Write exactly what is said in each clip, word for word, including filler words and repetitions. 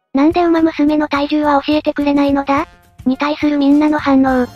なんで馬娘の体重は教えてくれないのだに対するみんなの反応。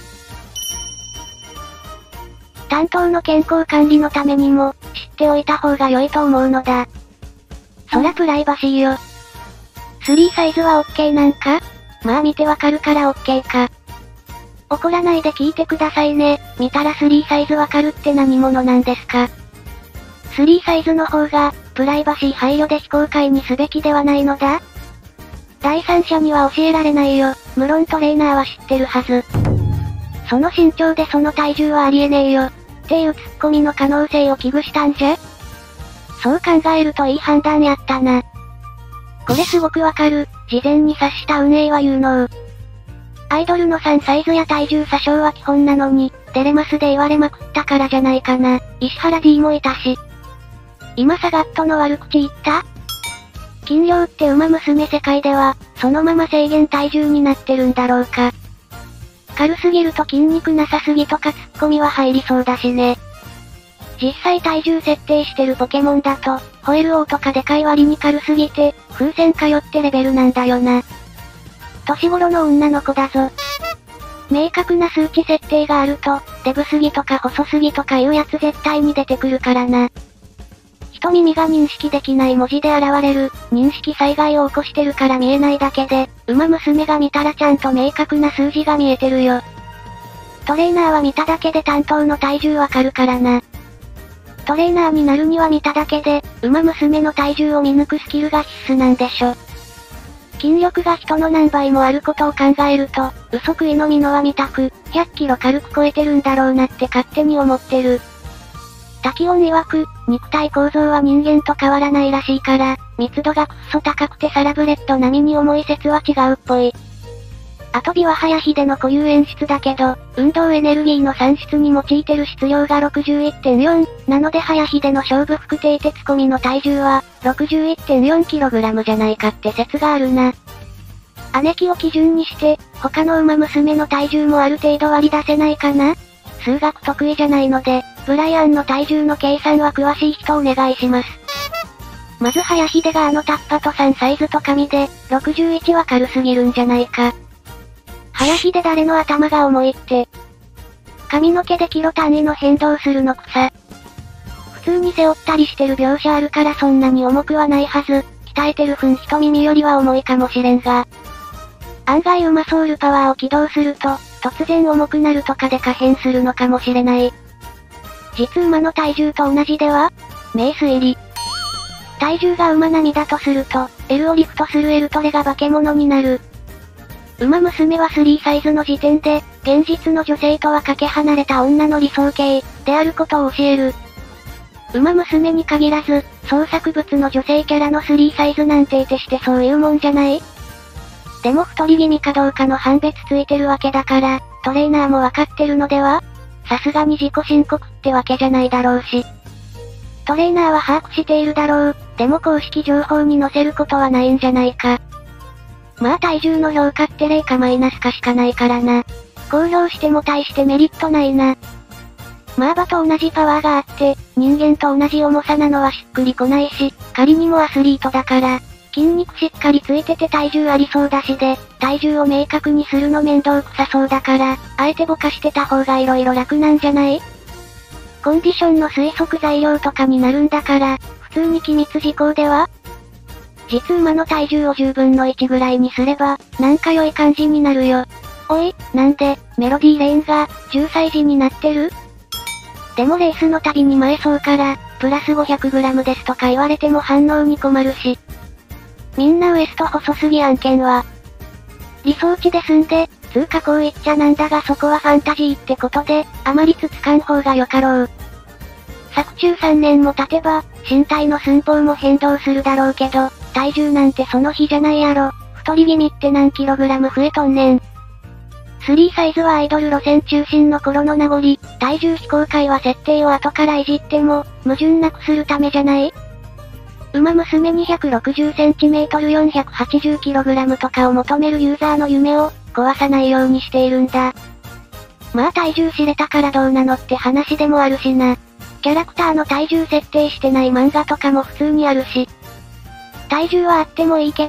担当の健康管理のためにも、知っておいた方が良いと思うのだ。そらプライバシーよ。スリーサイズは オーケー なんか？まあ見てわかるから オーケー か。怒らないで聞いてくださいね。見たらスリーサイズわかるって何者なんですか？スリーサイズの方が、プライバシー配慮で非公開にすべきではないのだ？第三者には教えられないよ。無論トレーナーは知ってるはず。その身長でその体重はありえねえよ。っていうツッコミの可能性を危惧したんじゃ？そう考えるといい判断やったな。これすごくわかる。事前に察した運営は有能。アイドルのさんサイズや体重詐称は基本なのに、デレマスで言われまくったからじゃないかな。石原 D もいたし。今サガットの悪口言った？金量って馬娘世界では、そのまま制限体重になってるんだろうか。軽すぎると筋肉なさすぎとかツッコミは入りそうだしね。実際体重設定してるポケモンだと、ホエル王とかでかい割に軽すぎて、風船かよってレベルなんだよな。年頃の女の子だぞ。明確な数値設定があると、デブすぎとか細すぎとかいうやつ絶対に出てくるからな。人耳が認識できない文字で現れる、認識災害を起こしてるから見えないだけで、馬娘が見たらちゃんと明確な数字が見えてるよ。トレーナーは見ただけで担当の体重わかるからな。トレーナーになるには見ただけで、馬娘の体重を見抜くスキルが必須なんでしょ。筋力が人の何倍もあることを考えると、嘘食いの美濃は見たく、ひゃっキロ軽く超えてるんだろうなって勝手に思ってる。滝音曰く、肉体構造は人間と変わらないらしいから、密度がくっそ高くてサラブレッド並みに重い説は違うっぽい。あとビワハヤヒデの固有演出だけど、運動エネルギーの算出に用いてる質量が ろくじゅういってんよん、なのでハヤヒデの勝負服蹄鉄込みの体重は、ろくじゅういってんよんキログラム じゃないかって説があるな。姉貴を基準にして、他の馬娘の体重もある程度割り出せないかな？数学得意じゃないので、ブライアンの体重の計算は詳しい人お願いします。まずハヤヒデがあのタッパとさんサイズと紙で、ろくじゅういちは軽すぎるんじゃないか。ハヤヒデ誰の頭が重いって。髪の毛でキロ単位の変動するの草。普通に背負ったりしてる描写あるからそんなに重くはないはず。鍛えてる分人耳よりは重いかもしれんが。案外馬ソウルパワーを起動すると、突然重くなるとかで可変するのかもしれない。実馬の体重と同じでは？名推理。体重が馬並みだとすると、L をリフトする L トレが化け物になる。馬娘はスリーサイズの時点で、現実の女性とはかけ離れた女の理想形、であることを教える。馬娘に限らず、創作物の女性キャラのスリーサイズなんていてしてそういうもんじゃない？でも太り気味かどうかの判別ついてるわけだから、トレーナーもわかってるのでは？さすがに自己申告ってわけじゃないだろうし。トレーナーは把握しているだろう。でも公式情報に載せることはないんじゃないか。まあ体重の評価って零かマイナスかしかないからな。公表しても大してメリットないな。まあ馬と同じパワーがあって、人間と同じ重さなのはしっくりこないし、仮にもアスリートだから、筋肉しっかりついてて体重ありそうだしで、体重を明確にするの面倒くさそうだから、あえてぼかしてた方が色々楽なんじゃない？コンディションの推測材料とかになるんだから、普通に機密事項では？実馬の体重をじゅうぶんのいちぐらいにすれば、なんか良い感じになるよ。おい、なんで、メロディーレーンが、じゅっさい児になってる？でもレースのたびに前そうから、プラス ごひゃくグラム ですとか言われても反応に困るし。みんなウエスト細すぎ案件は。理想値で済んで、つうかこう言っちゃなんだがそこはファンタジーってことで、あまりつつかん方がよかろう。作中さんねんも経てば、身体の寸法も変動するだろうけど、体重なんてその日じゃないやろ。太り気味って何キログラム増えとんねん。スリーサイズはアイドル路線中心の頃の名残、体重非公開は設定を後からいじっても、矛盾なくするためじゃない？馬娘 にひゃくろくじゅっセンチメートル よんひゃくはちじゅうキログラム とかを求めるユーザーの夢を、壊さないようにしているんだ。まあ体重知れたからどうなのって話でもあるしな。キャラクターの体重設定してない漫画とかも普通にあるし。体重はあってもいいけど、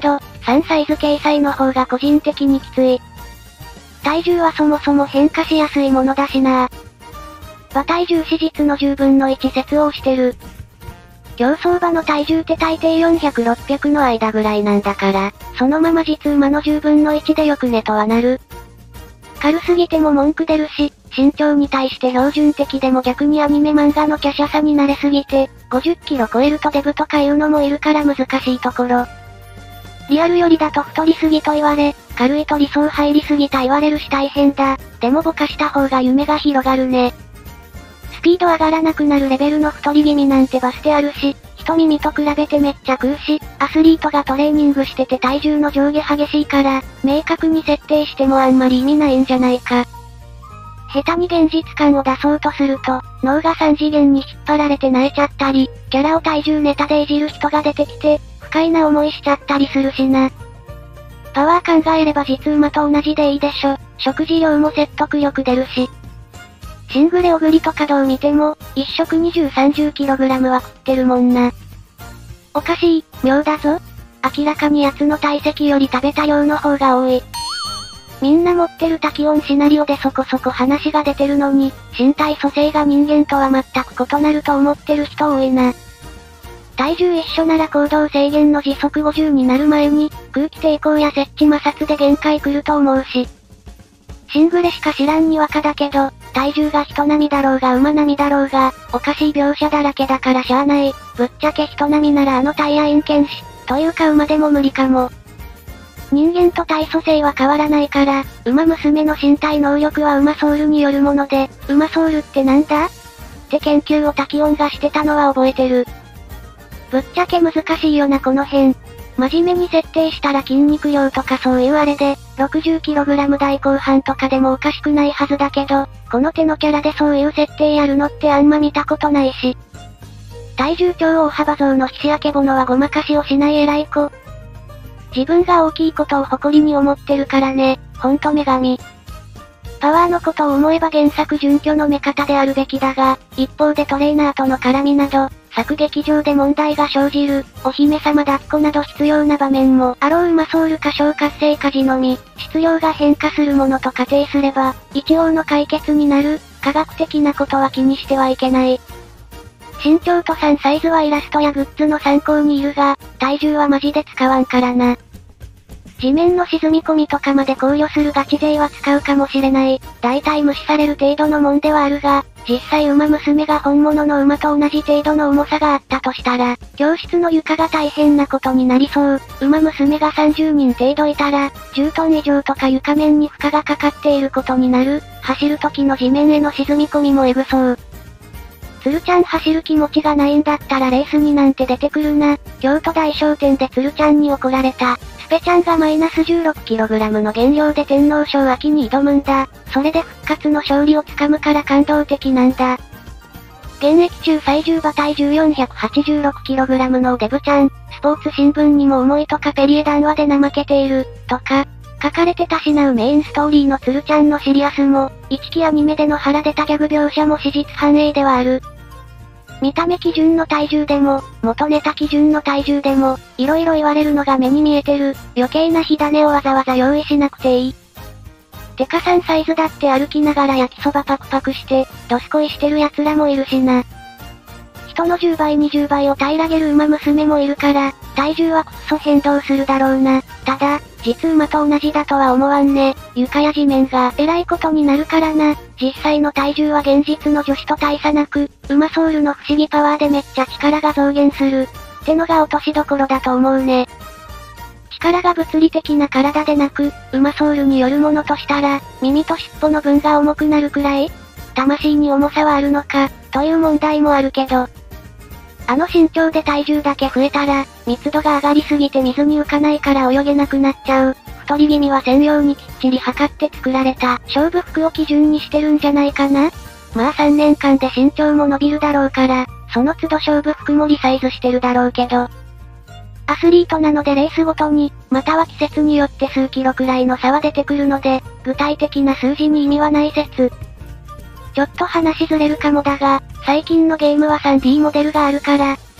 さんサイズ掲載の方が個人的にきつい。体重はそもそも変化しやすいものだしな。馬体重史実のじゅうぶんのいち説をしてる。競走馬の体重って大抵よんひゃく、ろっぴゃくの間ぐらいなんだから、そのまま実馬のじゅうぶんのいちでよくねとはなる。軽すぎても文句出るし、身長に対して標準的でも逆にアニメ漫画の華奢さに慣れすぎて、ごじゅっキロ超えるとデブとかいうのもいるから難しいところ。リアルよりだと太りすぎと言われ、軽いと理想入りすぎた言われるし大変だ。でもぼかした方が夢が広がるね。スピード上がらなくなるレベルの太り気味なんてバスであるし、人耳と比べてめっちゃ食うし、アスリートがトレーニングしてて体重の上下激しいから、明確に設定してもあんまり意味ないんじゃないか。下手に現実感を出そうとすると、脳がさん次元に引っ張られて泣いちゃったり、キャラを体重ネタでいじる人が出てきて、不快な思いしちゃったりするしな。パワー考えれば実馬と同じでいいでしょ。食事量も説得力出るし。シングレオグリとかどう見ても、一食にじゅう、さんじゅうキログラムは食ってるもんな。おかしい、妙だぞ。明らかに奴の体積より食べた量の方が多い。みんな持ってる多気温シナリオでそこそこ話が出てるのに、身体組成が人間とは全く異なると思ってる人多いな。体重一緒なら行動制限の時速ごじゅうになる前に、空気抵抗や接地摩擦で限界来ると思うし。シングレしか知らんにわかだけど、体重が人並みだろうが馬並みだろうが、おかしい描写だらけだからしゃあない。ぶっちゃけ人並みならあのタイヤイン剣士、というか馬でも無理かも。人間と体組成は変わらないから、馬娘の身体能力は馬ソウルによるもので、馬ソウルってなんだって研究をタキオンがしてたのは覚えてる。ぶっちゃけ難しいよなこの辺。真面目に設定したら筋肉量とかそういうあれで、ろくじゅうキログラム 台後半とかでもおかしくないはずだけど、この手のキャラでそういう設定やるのってあんま見たことないし。体重超大幅増のひしあけぼのはごまかしをしない偉い子。自分が大きいことを誇りに思ってるからね、ほんと女神。パワーのことを思えば原作準拠の目方であるべきだが、一方でトレーナーとの絡みなど、作劇場で問題が生じる、お姫様抱っこなど必要な場面もあろう馬ソウルか小活性化時のみ、質量が変化するものと仮定すれば、一応の解決になる、科学的なことは気にしてはいけない。身長とさんサイズはイラストやグッズの参考にいるが、体重はマジで使わんからな。地面の沈み込みとかまで考慮するガチ勢は使うかもしれない。大体無視される程度のもんではあるが、実際馬娘が本物の馬と同じ程度の重さがあったとしたら、教室の床が大変なことになりそう。馬娘がさんじゅうにん程度いたら、じゅうトン以上とか床面に負荷がかかっていることになる。走る時の地面への沈み込みもエグそう。鶴ちゃん走る気持ちがないんだったらレースになんて出てくるな。京都大商店で鶴ちゃんに怒られた。スペちゃんがマイナス じゅうろくキログラム の減量で天皇賞秋に挑むんだ。それで復活の勝利をつかむから感動的なんだ。現役中最重馬体重 よんひゃくはちじゅうろくキログラム のデブちゃん、スポーツ新聞にも重いとかペリエ談話で怠けている、とか、書かれてたしなうメインストーリーの鶴ちゃんのシリアスも、一期アニメでの腹出たギャグ描写も史実反映ではある。見た目基準の体重でも、元ネタ基準の体重でも、色々言われるのが目に見えてる。余計な火種をわざわざ用意しなくていい。てかさんサイズだって歩きながら焼きそばパクパクして、どすこいしてる奴らもいるしな。人のじゅうばいにじゅうばいを平らげる馬娘もいるから、体重はくっそ変動するだろうな。ただ、実馬と同じだとは思わんね。床や地面が偉いことになるからな。実際の体重は現実の女子と大差なく、馬ソウルの不思議パワーでめっちゃ力が増減する。ってのが落としどころだと思うね。力が物理的な体でなく、馬ソウルによるものとしたら、耳と尻尾の分が重くなるくらい魂に重さはあるのか、という問題もあるけど。あの身長で体重だけ増えたら、密度が上がりすぎて水に浮かないから泳げなくなっちゃう。太り気味は専用にきっちり測って作られた勝負服を基準にしてるんじゃないかな。まあさんねんかんで身長も伸びるだろうから、その都度勝負服もリサイズしてるだろうけど。アスリートなのでレースごとに、または季節によって数キロくらいの差は出てくるので、具体的な数字に意味はない説。ちょっと話ずれるかもだが、最近のゲームは スリーディー モデルがあるから、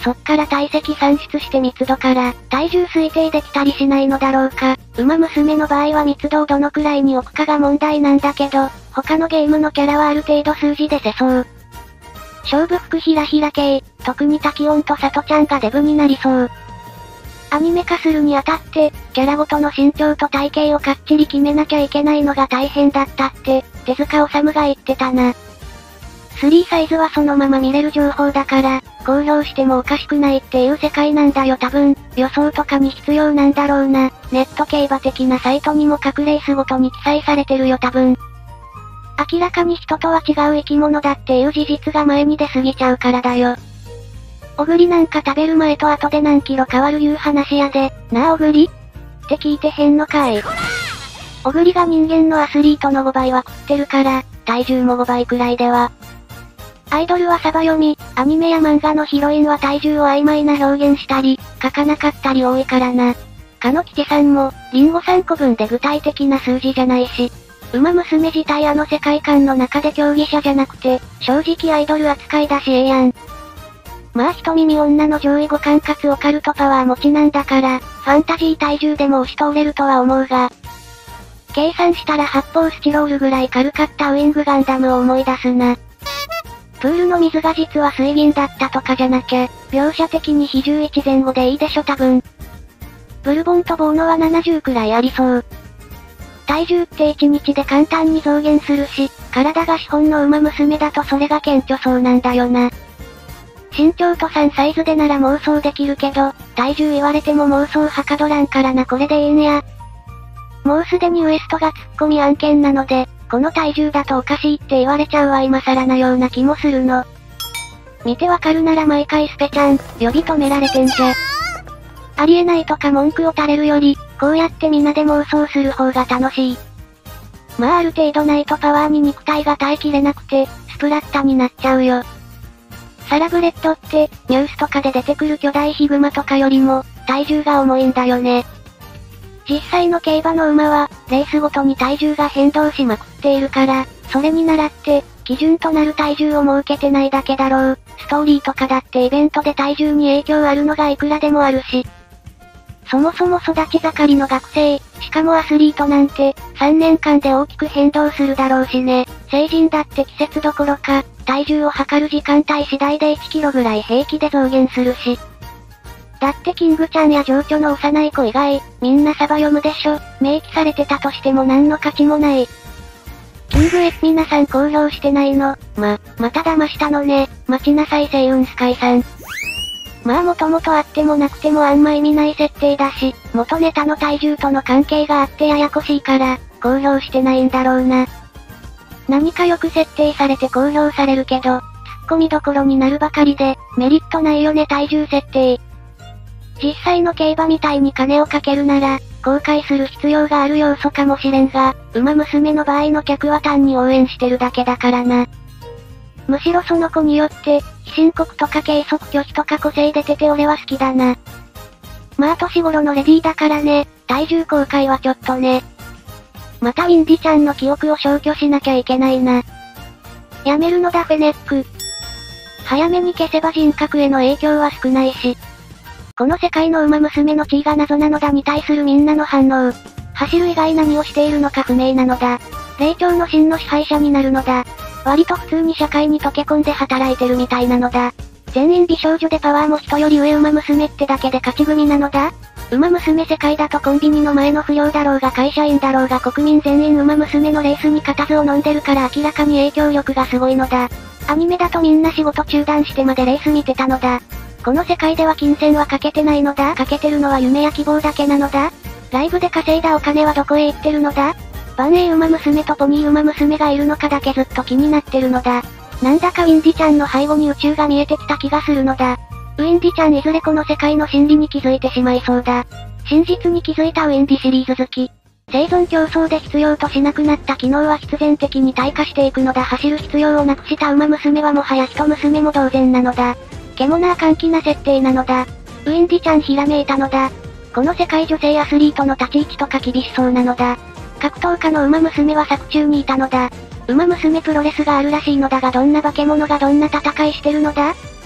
そっから体積算出して密度から、体重推定できたりしないのだろうか。馬娘の場合は密度をどのくらいに置くかが問題なんだけど、他のゲームのキャラはある程度数字でせそう。勝負服ひらひら系、特にタキオンとサトちゃんがデブになりそう。アニメ化するにあたって、キャラごとの身長と体型をかっちり決めなきゃいけないのが大変だったって、手塚治虫が言ってたな。スリーサイズはそのまま見れる情報だから、公表してもおかしくないっていう世界なんだよ多分、予想とかに必要なんだろうな。ネット競馬的なサイトにも各レースごとに記載されてるよ多分。明らかに人とは違う生き物だっていう事実が前に出過ぎちゃうからだよ。おぐりなんか食べる前と後で何キロ変わるいう話やで、なあおぐりって聞いてへんのかい。おぐりが人間のアスリートのごばいは食ってるから、体重もごばいくらいでは。アイドルはサバ読み、アニメや漫画のヒロインは体重を曖昧な表現したり、書かなかったり多いからな。かのきちさんも、リンゴさんこぶんで具体的な数字じゃないし。馬娘自体あの世界観の中で競技者じゃなくて、正直アイドル扱いだしええやん。まあ人耳女の上位互換かつオカルトパワー持ちなんだから、ファンタジー体重でも押し通れるとは思うが。計算したら発泡スチロールぐらい軽かったウィングガンダムを思い出すな。プールの水が実は水銀だったとかじゃなきゃ、描写的に比重いち前後でいいでしょ多分。ブルボンとボーノはななじゅうくらいありそう。体重っていちにちで簡単に増減するし、体が資本の馬娘だとそれが顕著そうなんだよな。身長とさんサイズでなら妄想できるけど、体重言われても妄想はかどらんからなこれでええんや。もうすでにウエストが突っ込み案件なので、この体重だとおかしいって言われちゃうわ今更なような気もするの。見てわかるなら毎回スペちゃん、呼び止められてんじゃ。ありえないとか文句を垂れるより、こうやって皆で妄想する方が楽しい。まあある程度ないとパワーに肉体が耐えきれなくて、スプラッタになっちゃうよ。サラブレッドって、ニュースとかで出てくる巨大ヒグマとかよりも、体重が重いんだよね。実際の競馬の馬は、レースごとに体重が変動しまくっているから、それに倣って、基準となる体重を設けてないだけだろう。ストーリーとかだってイベントで体重に影響あるのがいくらでもあるし。そもそも育ち盛りの学生、しかもアスリートなんて、さんねんかんで大きく変動するだろうしね。成人だって季節どころか、体重を測る時間帯次第でいちキロぐらい平気で増減するし。だってキングちゃんや情緒の幼い子以外、みんなサバ読むでしょ。明記されてたとしても何の価値もない。キングエ皆さん公表してないの。ま、また騙したのね。待ちなさいセイウンスカイさん。まあもともとあってもなくてもあんま意味ない設定だし、元ネタの体重との関係があってややこしいから、公表してないんだろうな。何かよく設定されて公表されるけど、突っ込みどころになるばかりで、メリットないよね体重設定。実際の競馬みたいに金をかけるなら、公開する必要がある要素かもしれんが、馬娘の場合の客は単に応援してるだけだからな。むしろその子によって、非申告とか計測拒否とか個性出てて俺は好きだな。まあ年頃のレディーだからね、体重公開はちょっとね。またウィンディちゃんの記憶を消去しなきゃいけないな。やめるのだフェネック。早めに消せば人格への影響は少ないし。この世界の馬娘の地位が謎なのだに対するみんなの反応。走る以外何をしているのか不明なのだ。霊長の真の支配者になるのだ。割と普通に社会に溶け込んで働いてるみたいなのだ。全員美少女でパワーも人より上馬娘ってだけで勝ち組なのだ。馬娘世界だとコンビニの前の不良だろうが会社員だろうが国民全員馬娘のレースに固唾を飲んでるから明らかに影響力がすごいのだ。アニメだとみんな仕事中断してまでレース見てたのだ。この世界では金銭はかけてないのだ。かけてるのは夢や希望だけなのだ。ライブで稼いだお金はどこへ行ってるのだ。万栄馬娘とポニー馬娘がいるのかだけずっと気になってるのだ。なんだかウィンディちゃんの背後に宇宙が見えてきた気がするのだ。ウィンディちゃんいずれこの世界の真理に気づいてしまいそうだ。真実に気づいたウィンディシリーズ好き。生存競争で必要としなくなった機能は必然的に退化していくのだ。走る必要をなくした馬娘はもはや人娘も同然なのだ。獣な歓喜な設定なのだ。ウィンディちゃんひらめいたのだ。この世界女性アスリートの立ち位置とか厳しそうなのだ。格闘家の馬娘は作中にいたのだ。馬娘プロレスがあるらしいのだがどんな化け物がどんな戦いしてるのだ。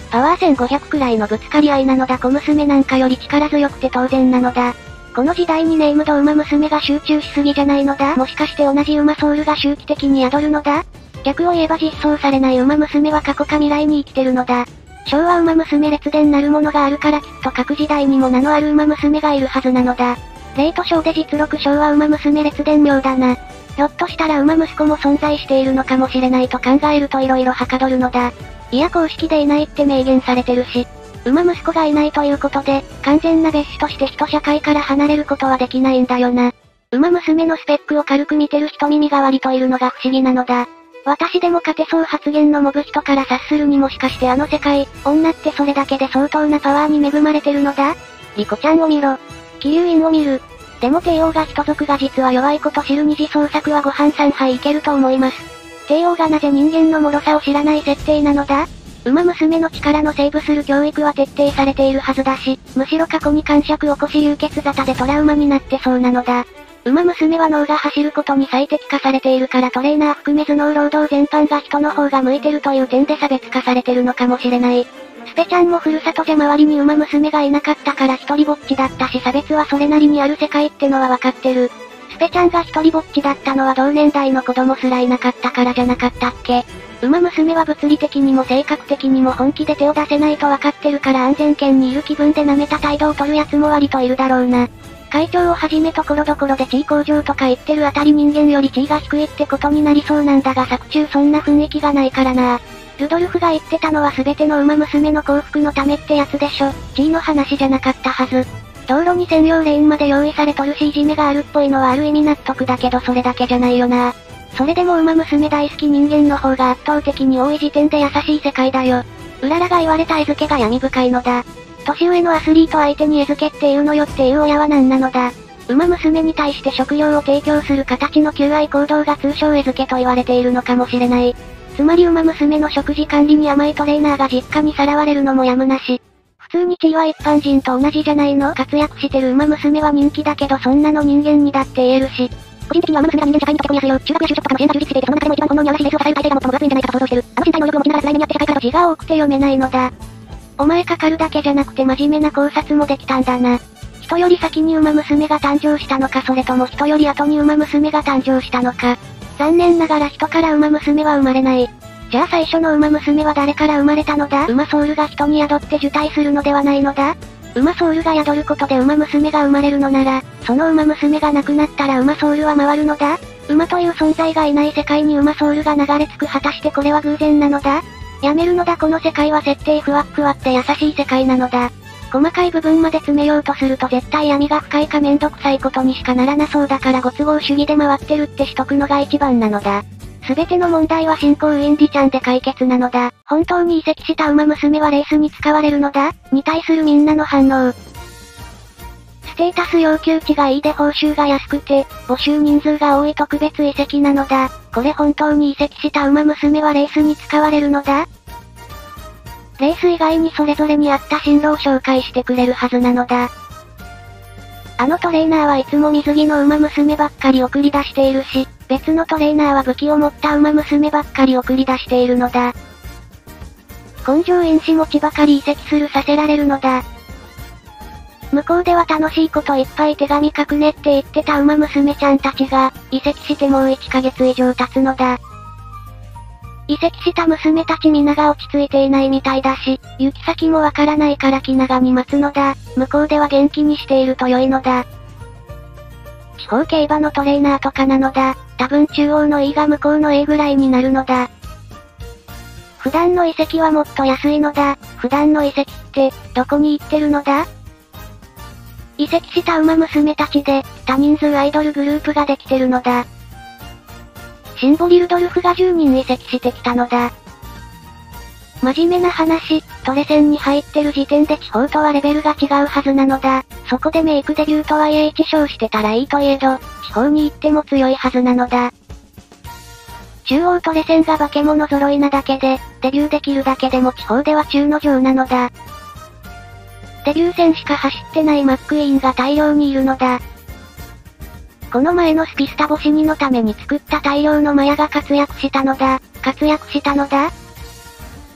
パワーせんごひゃくくらいのぶつかり合いなのだ。小娘なんかより力強くて当然なのだ。この時代にネームドウマ娘が集中しすぎじゃないのだ。もしかして同じ馬ソウルが周期的に宿るのだ。逆を言えば実装されない馬娘は過去か未来に生きてるのだ。昭和馬娘列伝なるものがあるからきっと各時代にも名のある馬娘がいるはずなのだ。レイトショーで実録昭和馬娘列伝妙だな。ひょっとしたら馬息子も存在しているのかもしれないと考えると色々はかどるのだ。いや公式でいないって明言されてるし。馬息子がいないということで、完全な別種として人社会から離れることはできないんだよな。馬娘のスペックを軽く見てる人耳が割といるのが不思議なのだ。私でも勝てそう発言のモブ人から察するにもしかしてあの世界、女ってそれだけで相当なパワーに恵まれてるのだ。リコちゃんを見ろ。気流院を見る。でも帝王が人族が実は弱いこと知る二次創作はご飯さんはいいけると思います。帝王がなぜ人間の脆さを知らない設定なのだ。馬娘の力のセーブする教育は徹底されているはずだし、むしろ過去に感触を起こし流血沙汰でトラウマになってそうなのだ。馬娘は脳が走ることに最適化されているからトレーナー含め頭脳労働全般が人の方が向いてるという点で差別化されてるのかもしれない。スペちゃんもふるさとじゃ周りに馬娘がいなかったから一人ぼっちだったし差別はそれなりにある世界ってのはわかってる。スペちゃんが一人ぼっちだったのは同年代の子供すらいなかったからじゃなかったっけ。馬娘は物理的にも性格的にも本気で手を出せないとわかってるから安全圏にいる気分で舐めた態度を取る奴も割といるだろうな。会長をはじめところどころで地位向上とか言ってるあたり人間より地位が低いってことになりそうなんだが作中そんな雰囲気がないからな。ルドルフが言ってたのは全ての馬娘の幸福のためってやつでしょ。地位の話じゃなかったはず。道路に専用レーンまで用意されとるしいじめがあるっぽいのはある意味納得だけどそれだけじゃないよな。それでも馬娘大好き人間の方が圧倒的に多い時点で優しい世界だよ。うららが言われた餌付けが闇深いのだ。年上のアスリート相手に餌付けって言うのよっていう親は何なのだ。馬娘に対して食料を提供する形の求愛行動が通称餌付けと言われているのかもしれない。つまり馬娘の食事管理に甘いトレーナーが実家にさらわれるのもやむなし。普通に地位は一般人と同じじゃないの。活躍してる馬娘は人気だけどそんなの人間にだって言えるし。個人的には馬娘が人間社会に溶け込みやすいよ。中学や就職とかの支援が充実していてその中でも一番本能に合わせレースを支える体制が最も分厚いんじゃないかと想像してる。あの身体能力を持ちながら辛い目にあって社会からと字が多くて読めないのだ。お前かかるだけじゃなくて真面目な考察もできたんだな。人より先に馬娘が誕生したのかそれとも人より後に馬娘が誕生したのか。残念ながら人から馬娘は生まれない。じゃあ最初の馬娘は誰から生まれたのだ。馬ソウルが人に宿って受胎するのではないのだ。馬ソウルが宿ることで馬娘が生まれるのなら、その馬娘が亡くなったら馬ソウルは回るのだ。馬という存在がいない世界に馬ソウルが流れ着く。果たしてこれは偶然なのだ。やめるのだ。この世界は設定ふわっふわって優しい世界なのだ。細かい部分まで詰めようとすると絶対闇が深いかめんどくさいことにしかならなそうだからご都合主義で回ってるってしとくのが一番なのだ。すべての問題は進行ウィンディちゃんで解決なのだ。本当に移籍した馬娘はレースに使われるのだ。に対するみんなの反応。ステータス要求値がいいで報酬が安くて、募集人数が多い特別移籍なのだ。これ本当に移籍した馬娘はレースに使われるのだ。レース以外にそれぞれに合った進路を紹介してくれるはずなのだ。あのトレーナーはいつも水着の馬娘ばっかり送り出しているし、別のトレーナーは武器を持った馬娘ばっかり送り出しているのだ。根性因子持ちばかり移籍するさせられるのだ。向こうでは楽しいこといっぱい手紙書くねって言ってた馬娘ちゃんたちが、移籍してもういっかげつ以上経つのだ。移籍した娘たち皆が落ち着いていないみたいだし、行き先もわからないから気長に待つのだ。向こうでは元気にしていると良いのだ。地方競馬のトレーナーとかなのだ。多分中央の E が向こうの A ぐらいになるのだ。普段の移籍はもっと安いのだ。普段の移籍って、どこに行ってるのだ？移籍した馬娘たちで、多人数アイドルグループができてるのだ。シンボリルドルフがじゅうにん移籍してきたのだ。真面目な話、トレセンに入ってる時点で地方とはレベルが違うはずなのだ。そこでメイクデビューとはいえいち勝してたらいいといえど、地方に行っても強いはずなのだ。中央トレセンが化け物揃いなだけで、デビューできるだけでも地方では中の上なのだ。デビュー戦しか走ってないマックイーンが大量にいるのだ。この前のスピスタ星にのために作った大量のマヤが活躍したのだ。活躍したのだ。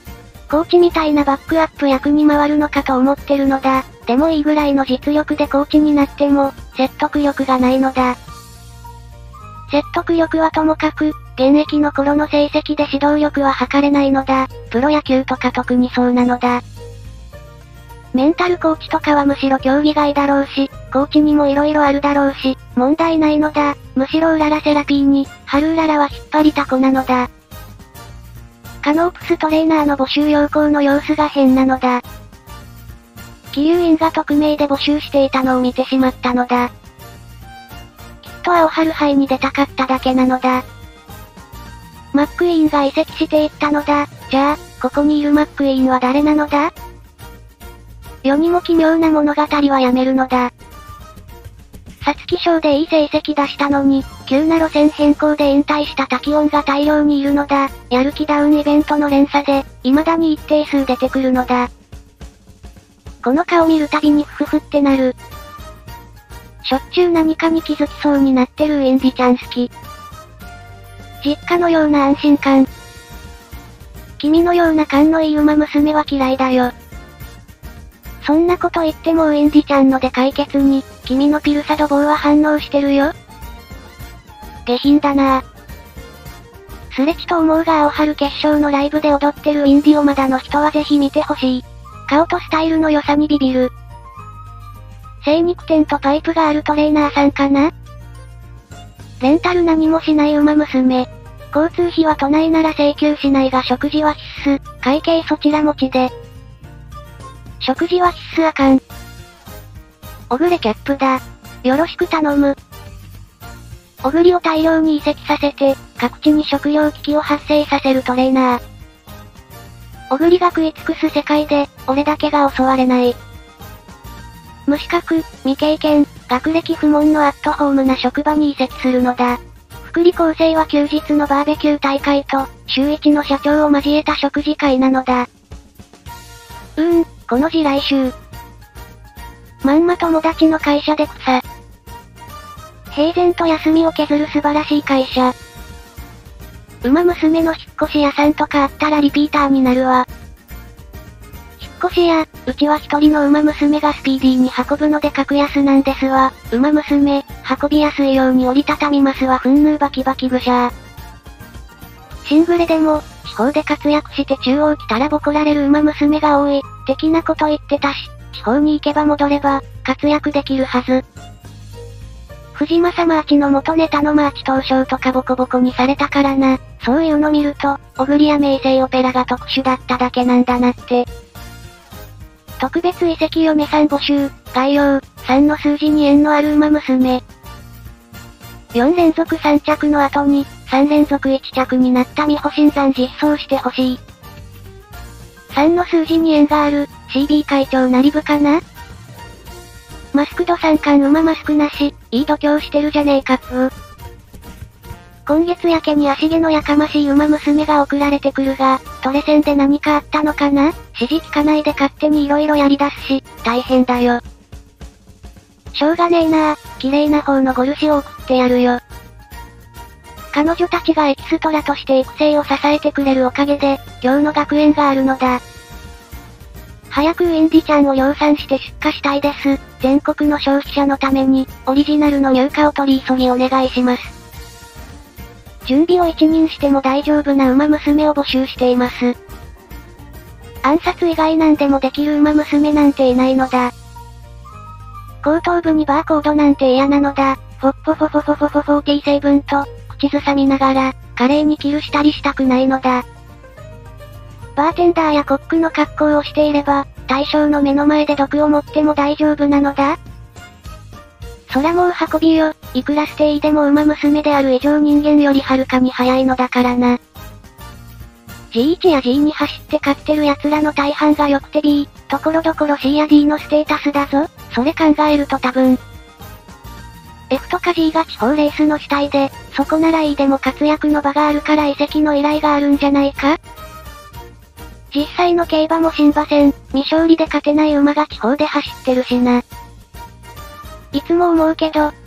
コーチみたいなバックアップ役に回るのかと思ってるのだ。でもいいぐらいの実力でコーチになっても、説得力がないのだ。説得力はともかく、現役の頃の成績で指導力は測れないのだ。プロ野球とか特にそうなのだ。メンタルコーチとかはむしろ競技外だろうし、コーチにも色々あるだろうし、問題ないのだ。むしろうららセラピーに、春うららは引っ張りだこなのだ。カノープストレーナーの募集要項の様子が変なのだ。桐生院が匿名で募集していたのを見てしまったのだ。きっと青春杯に出たかっただけなのだ。マックイーンが移籍していったのだ。じゃあ、ここにいるマックイーンは誰なのだ？世にも奇妙な物語はやめるのだ。皐月賞でいい成績出したのに、急な路線変更で引退したタキオンが大量にいるのだ。やる気ダウンイベントの連鎖で、未だに一定数出てくるのだ。この顔見るたびにフフフってなる。しょっちゅう何かに気づきそうになってるウィンディちゃん好き。実家のような安心感。君のような勘のいい馬娘は嫌いだよ。そんなこと言ってもウィンディちゃんので解決に、君のピルサドボーは反応してるよ。下品だなぁ。スレチと思うが青春決勝のライブで踊ってるウィンディをまだの人はぜひ見てほしい。顔とスタイルの良さにビビる。精肉店とパイプがあるトレーナーさんかな？レンタル何もしない馬娘。交通費は都内なら請求しないが食事は必須。会計そちら持ちで。食事は必須あかん。オグレキャップだ。よろしく頼む。オグリを大量に移籍させて、各地に食糧危機を発生させるトレーナー。オグリが食い尽くす世界で、俺だけが襲われない。無資格、未経験、学歴不問のアットホームな職場に移籍するのだ。福利厚生は休日のバーベキュー大会と、週一の社長を交えた食事会なのだ。うーん、この字来週。まんま友達の会社で草。平然と休みを削る素晴らしい会社。馬娘の引っ越し屋さんとかあったらリピーターになるわ。引っ越し屋、うちは一人の馬娘がスピーディーに運ぶので格安なんですわ。馬娘、運びやすいように折りたたみますわ。ふんぬーバキバキぐしゃー。シングレでも、地方で活躍して中央来たらボコられる馬娘が多い、的なこと言ってたし、地方に行けば戻れば、活躍できるはず。藤正マーチの元ネタのマーチ東証とかボコボコにされたからな。そういうの見ると、小栗や名声オペラが特殊だっただけなんだなって。特別移籍嫁さん募集、概要、さんの数字に縁のある馬娘。よん連続さん着の後に、さん連続いち着になった美保新山実装してほしい。さんの数字に縁がある、シービー 会長なりぶかな？マスクド三冠馬マスクなし、いい度胸してるじゃねえかっふ。今月やけに足毛のやかましい馬娘が送られてくるが、トレセンで何かあったのかな？指示聞かないで勝手に色々やり出すし、大変だよ。しょうがねえなぁ、綺麗な方のゴルシを送ってやるよ。彼女たちがエキストラとして育成を支えてくれるおかげで、今日の学園があるのだ。早くウィンディちゃんを量産して出荷したいです。全国の消費者のために、オリジナルの入荷を取り急ぎお願いします。準備を一任しても大丈夫な馬娘を募集しています。暗殺以外なんでもできる馬娘なんていないのだ。後頭部にバーコードなんて嫌なのだ。フォッフォフォフォフォフォフォフォーティー成分と、口ずさみながら、華麗にキルしたりしたくないのだ。バーテンダーやコックの格好をしていれば、対象の目の前で毒を持っても大丈夫なのだ。そらもう運びよ、いくらステイでも馬娘である以上人間よりはるかに早いのだからな。ジーワン や ジーツー 走って勝ってる奴らの大半が良くて B、ところどころ C や D のステータスだぞ。それ考えると多分、F とか G が地方レースの主体で、そこなら E でも活躍の場があるから移籍の依頼があるんじゃないか？実際の競馬も新馬戦、未勝利で勝てない馬が地方で走ってるしな。いつも思うけど、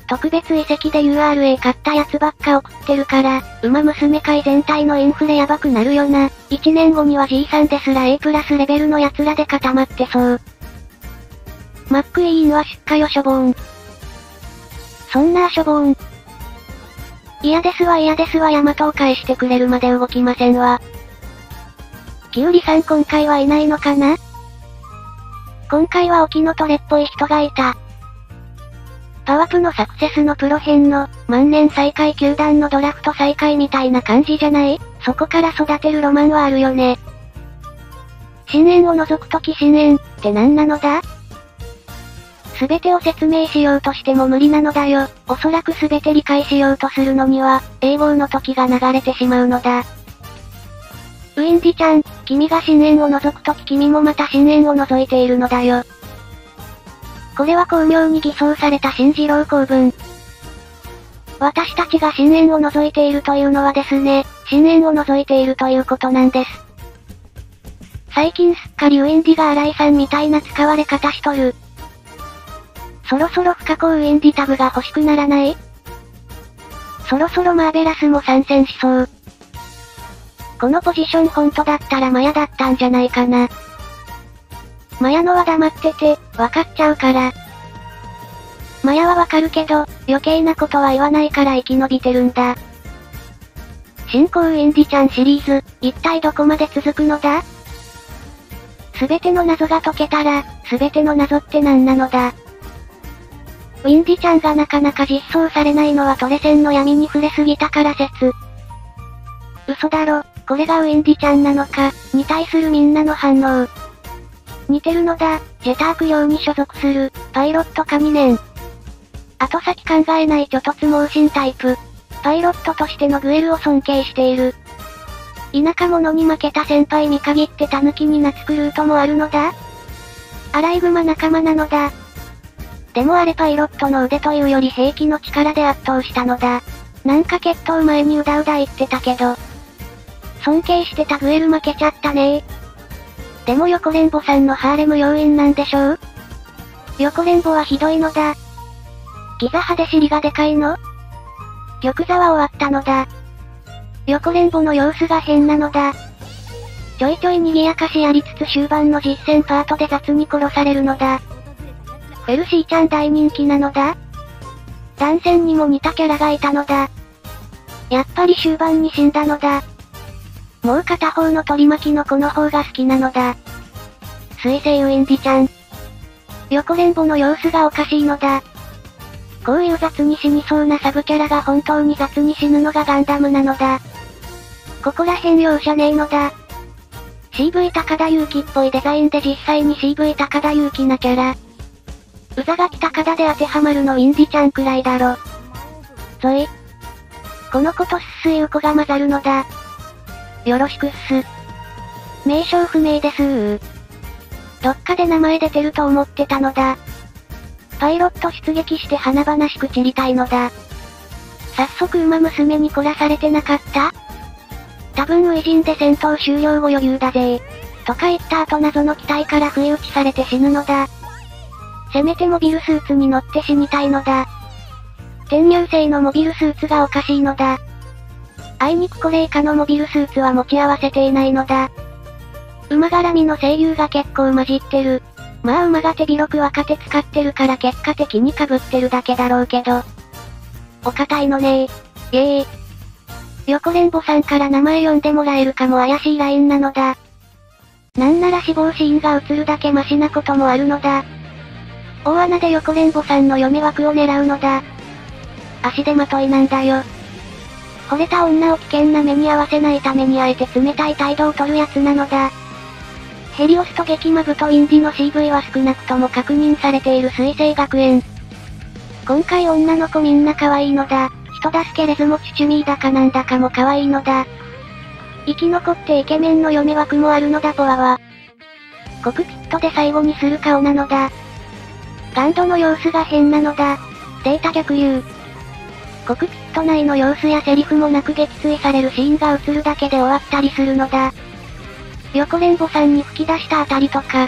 特別遺跡で ユーアールエー 買ったやつばっか送ってるから、馬娘界全体のインフレやばくなるよな。いちねんごには ジー さんですら A プラスレベルの奴らで固まってそう。マックイーンは出荷よしょぼーん。そんなしょぼーん。嫌ですわ嫌ですわヤマトを返してくれるまで動きませんわ。キュウリさん今回はいないのかな？今回は沖ノトレっぽい人がいた。パワプのサクセスのプロ編の、万年最下位球団のドラフト最下位みたいな感じじゃない？そこから育てるロマンはあるよね。深淵を除くとき深淵って何なのだ？すべてを説明しようとしても無理なのだよ。おそらくすべて理解しようとするのには、永劫の時が流れてしまうのだ。ウィンディちゃん、君が深淵を除くとき君もまた深淵を除いているのだよ。これは巧妙に偽装された新次郎公文。私たちが深淵を除いているというのはですね、深淵を除いているということなんです。最近すっかりウィンディが新井さんみたいな使われ方しとる。そろそろ不可抗ウィンディタブが欲しくならない？そろそろマーベラスも参戦しそう。このポジション本当だったらマヤだったんじゃないかな。マヤのは黙ってて、わかっちゃうから。マヤはわかるけど、余計なことは言わないから生き延びてるんだ。新興ウィンディちゃんシリーズ、一体どこまで続くのだ？すべての謎が解けたら、すべての謎って何なのだ？ウィンディちゃんがなかなか実装されないのはトレセンの闇に触れすぎたから説。嘘だろ、これがウィンディちゃんなのか、に対するみんなの反応。似てるのだ、ジェターク寮に所属する、パイロットかにねん。後先考えないちょ突猛進タイプ。パイロットとしてのグエルを尊敬している。田舎者に負けた先輩見限ってタヌキに懐くルートもあるのだ？アライグマ仲間なのだ。でもあれパイロットの腕というより兵器の力で圧倒したのだ。なんか決闘前にうだうだ言ってたけど。尊敬してたグエル負けちゃったねー。でも横レンボさんのハーレム要員なんでしょう？横レンボはひどいのだ。ギザ派で尻がでかいの？玉座は終わったのだ。横レンボの様子が変なのだ。ちょいちょい賑やかしやりつつ終盤の実戦パートで雑に殺されるのだ。フェルシーちゃん大人気なのだ。断線にも似たキャラがいたのだ。やっぱり終盤に死んだのだ。もう片方の取り巻きの子の方が好きなのだ。水星ウィンディちゃん。横レンボの様子がおかしいのだ。こういう雑に死にそうなサブキャラが本当に雑に死ぬのがガンダムなのだ。ここら辺容赦ねえのだ。シーブイ 高田祐希っぽいデザインで実際に シーブイ 高田祐希なキャラ。うざがき高田で当てはまるのウィンディちゃんくらいだろ。ぞい。この子とすすいう子が混ざるのだ。よろしくっす。名称不明ですー。どっかで名前出てると思ってたのだ。パイロット出撃して華々しく散りたいのだ。早速馬娘に懲らされてなかった？多分ウイジンで戦闘終了後余裕だぜー。とか言った後謎の機体から不意打ちされて死ぬのだ。せめてモビルスーツに乗って死にたいのだ。転入生のモビルスーツがおかしいのだ。あいにくこれ以下のモビルスーツは持ち合わせていないのだ。馬絡みの声優が結構混じってる。まあ馬が手広く若手使ってるから結果的に被ってるだけだろうけど。お堅いのねー。イエーイ。横レンボさんから名前呼んでもらえるかも怪しいラインなのだ。なんなら死亡シーンが映るだけマシなこともあるのだ。大穴で横レンボさんの嫁枠を狙うのだ。足手まといなんだよ。惚れた女を危険な目に遭わせないためにあえて冷たい態度を取るやつなのだ。ヘリオスと激マブとインディの シーブイ は少なくとも確認されている水星学園。今回女の子みんな可愛いのだ。人助けレズもチュチュミーだかなんだかも可愛いのだ。生き残ってイケメンの嫁枠もあるのだポアは。コクピットで最後にする顔なのだ。ガンドの様子が変なのだ。データ逆流。コクピット内の様子やセリフもなく撃墜されるシーンが映るだけで終わったりするのだ。横レンボさんに吹き出したあたりとか、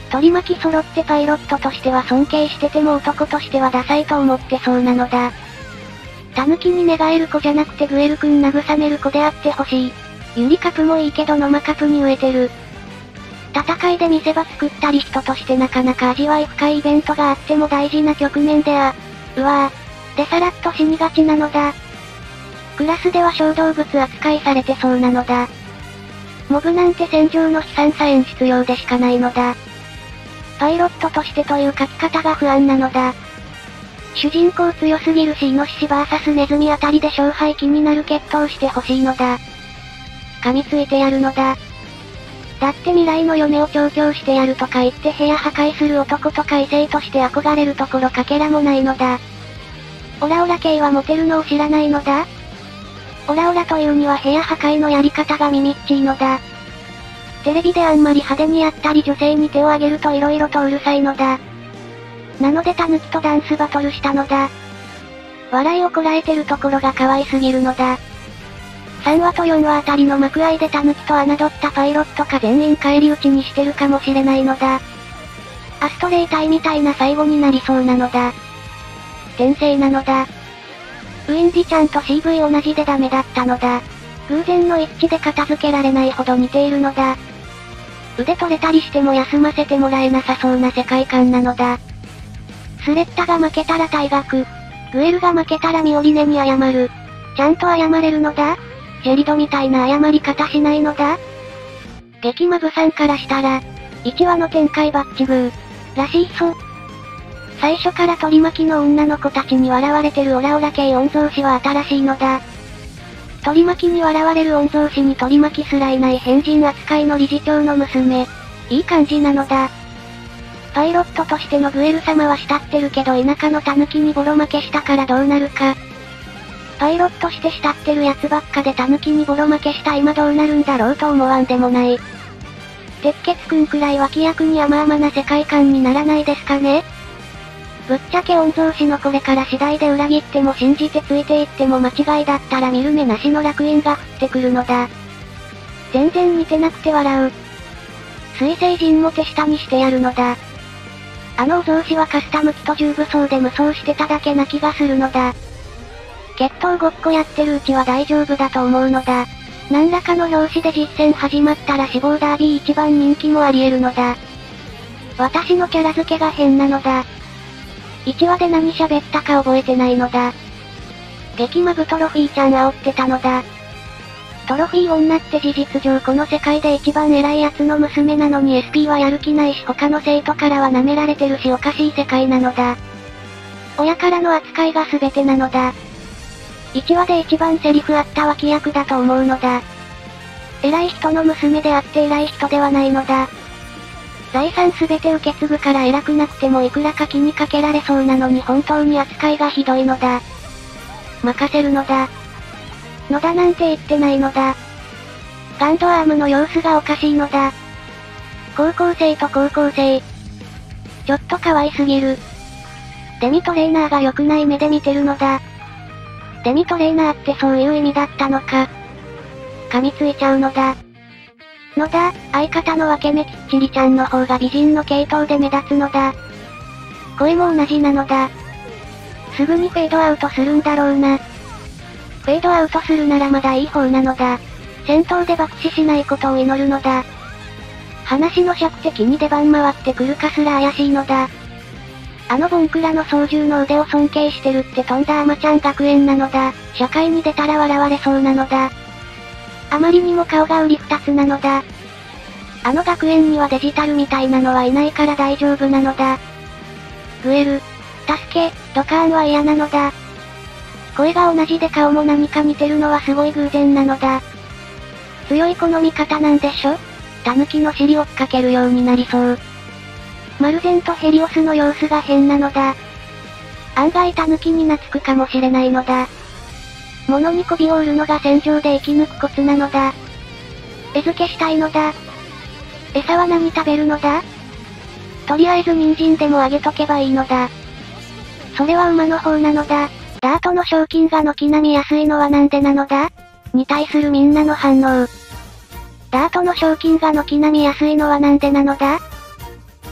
取り巻き揃ってパイロットとしては尊敬してても男としてはダサいと思ってそうなのだ。タヌキに寝返る子じゃなくてグエル君慰める子であってほしい。ユリカプもいいけどノマカプに植えてる。戦いで見せ場作ったり人としてなかなか味わい深いイベントがあっても大事な局面であ、うわぁ、でさらっと死にがちなのだ。クラスでは小動物扱いされてそうなのだ。モブなんて戦場の悲惨さ演出用でしかないのだ。パイロットとしてという書き方が不安なのだ。主人公強すぎるしイノシシ ブイエス ネズミあたりで勝敗気になる決闘してほしいのだ。噛みついてやるのだ。だって未来の嫁を調教してやるとか言って部屋破壊する男とか異性として憧れるところかけらもないのだ。オラオラ系はモテるのを知らないのだ。オラオラというには部屋破壊のやり方が耳っちいのだ。テレビであんまり派手にやったり女性に手を挙げると色々とうるさいのだ。なのでタヌキとダンスバトルしたのだ。笑いをこらえてるところが可愛すぎるのだ。さんわとよんわあたりの幕間でタヌキと侮ったパイロットか全員返り討ちにしてるかもしれないのだ。アストレイ隊みたいな最後になりそうなのだ。転生なのだ。ウィンディちゃんと シーブイ 同じでダメだったのだ。偶然の一致で片付けられないほど似ているのだ。腕取れたりしても休ませてもらえなさそうな世界観なのだ。スレッタが負けたら退学。グエルが負けたらミオリネに謝る。ちゃんと謝れるのだ？ジェリドみたいな謝り方しないのだ？激マブさんからしたら、いちわの展開バッチグー、らしいそ。最初から取り巻きの女の子たちに笑われてるオラオラ系御曹司は新しいのだ。取り巻きに笑われる御曹司に取り巻きすらいない変人扱いの理事長の娘。いい感じなのだ。パイロットとしてのグエル様は慕ってるけど田舎のタヌキにボロ負けしたからどうなるか。パイロットして慕ってるやつばっかでタヌキにボロ負けした今どうなるんだろうと思わんでもない。鉄血くんくらい脇役に甘々な世界観にならないですかね？ぶっちゃけ御曹司のこれから次第で裏切っても信じてついていっても間違いだったら見る目なしの楽園が降ってくるのだ。全然似てなくて笑う。水星人も手下にしてやるのだ。あのお曹司はカスタム機と重武装で無双してただけな気がするのだ。決闘ごっこやってるうちは大丈夫だと思うのだ。何らかの表紙で実戦始まったら死亡ダービー一番人気もあり得るのだ。私のキャラ付けが変なのだ。いちわで何喋ったか覚えてないのだ。激マブトロフィーちゃん煽ってたのだ。トロフィー女って事実上この世界で一番偉い奴の娘なのに エスピー はやる気ないし他の生徒からは舐められてるしおかしい世界なのだ。親からの扱いが全てなのだ。いちわで一番セリフあった脇役だと思うのだ。偉い人の娘であって偉い人ではないのだ。財産すべて受け継ぐから偉くなくてもいくらか気にかけられそうなのに本当に扱いがひどいのだ。任せるのだ。野田なんて言ってないのだ。ガンドアームの様子がおかしいのだ。高校生と高校生。ちょっと可愛すぎる。デミトレーナーが良くない目で見てるのだ。デミトレーナーってそういう意味だったのか。噛みついちゃうのだ。のだ、相方の分け目きっちりちゃんの方が美人の系統で目立つのだ。声も同じなのだ。すぐにフェードアウトするんだろうな。フェードアウトするならまだいい方なのだ。戦闘で爆死しないことを祈るのだ。話の尺的に出番回ってくるかすら怪しいのだ。あのボンクラの操縦の腕を尊敬してるってとんだアマちゃん学園なのだ。社会に出たら笑われそうなのだ。あまりにも顔が売り二つなのだ。あの学園にはデジタルみたいなのはいないから大丈夫なのだ。グエル、助け、ドカーンは嫌なのだ。声が同じで顔も何か似てるのはすごい偶然なのだ。強い好み方なんでしょ？タヌキの尻追っかけるようになりそう。マルゼンとヘリオスの様子が変なのだ。案外タヌキに懐くかもしれないのだ。物に媚びを売るのが戦場で生き抜くコツなのだ。餌付けしたいのだ。餌は何食べるのだ？とりあえず人参でもあげとけばいいのだ。それは馬の方なのだ。ダートの賞金が軒並み安いのはなんでなのだ？に対するみんなの反応。ダートの賞金が軒並み安いのはなんでなのだ？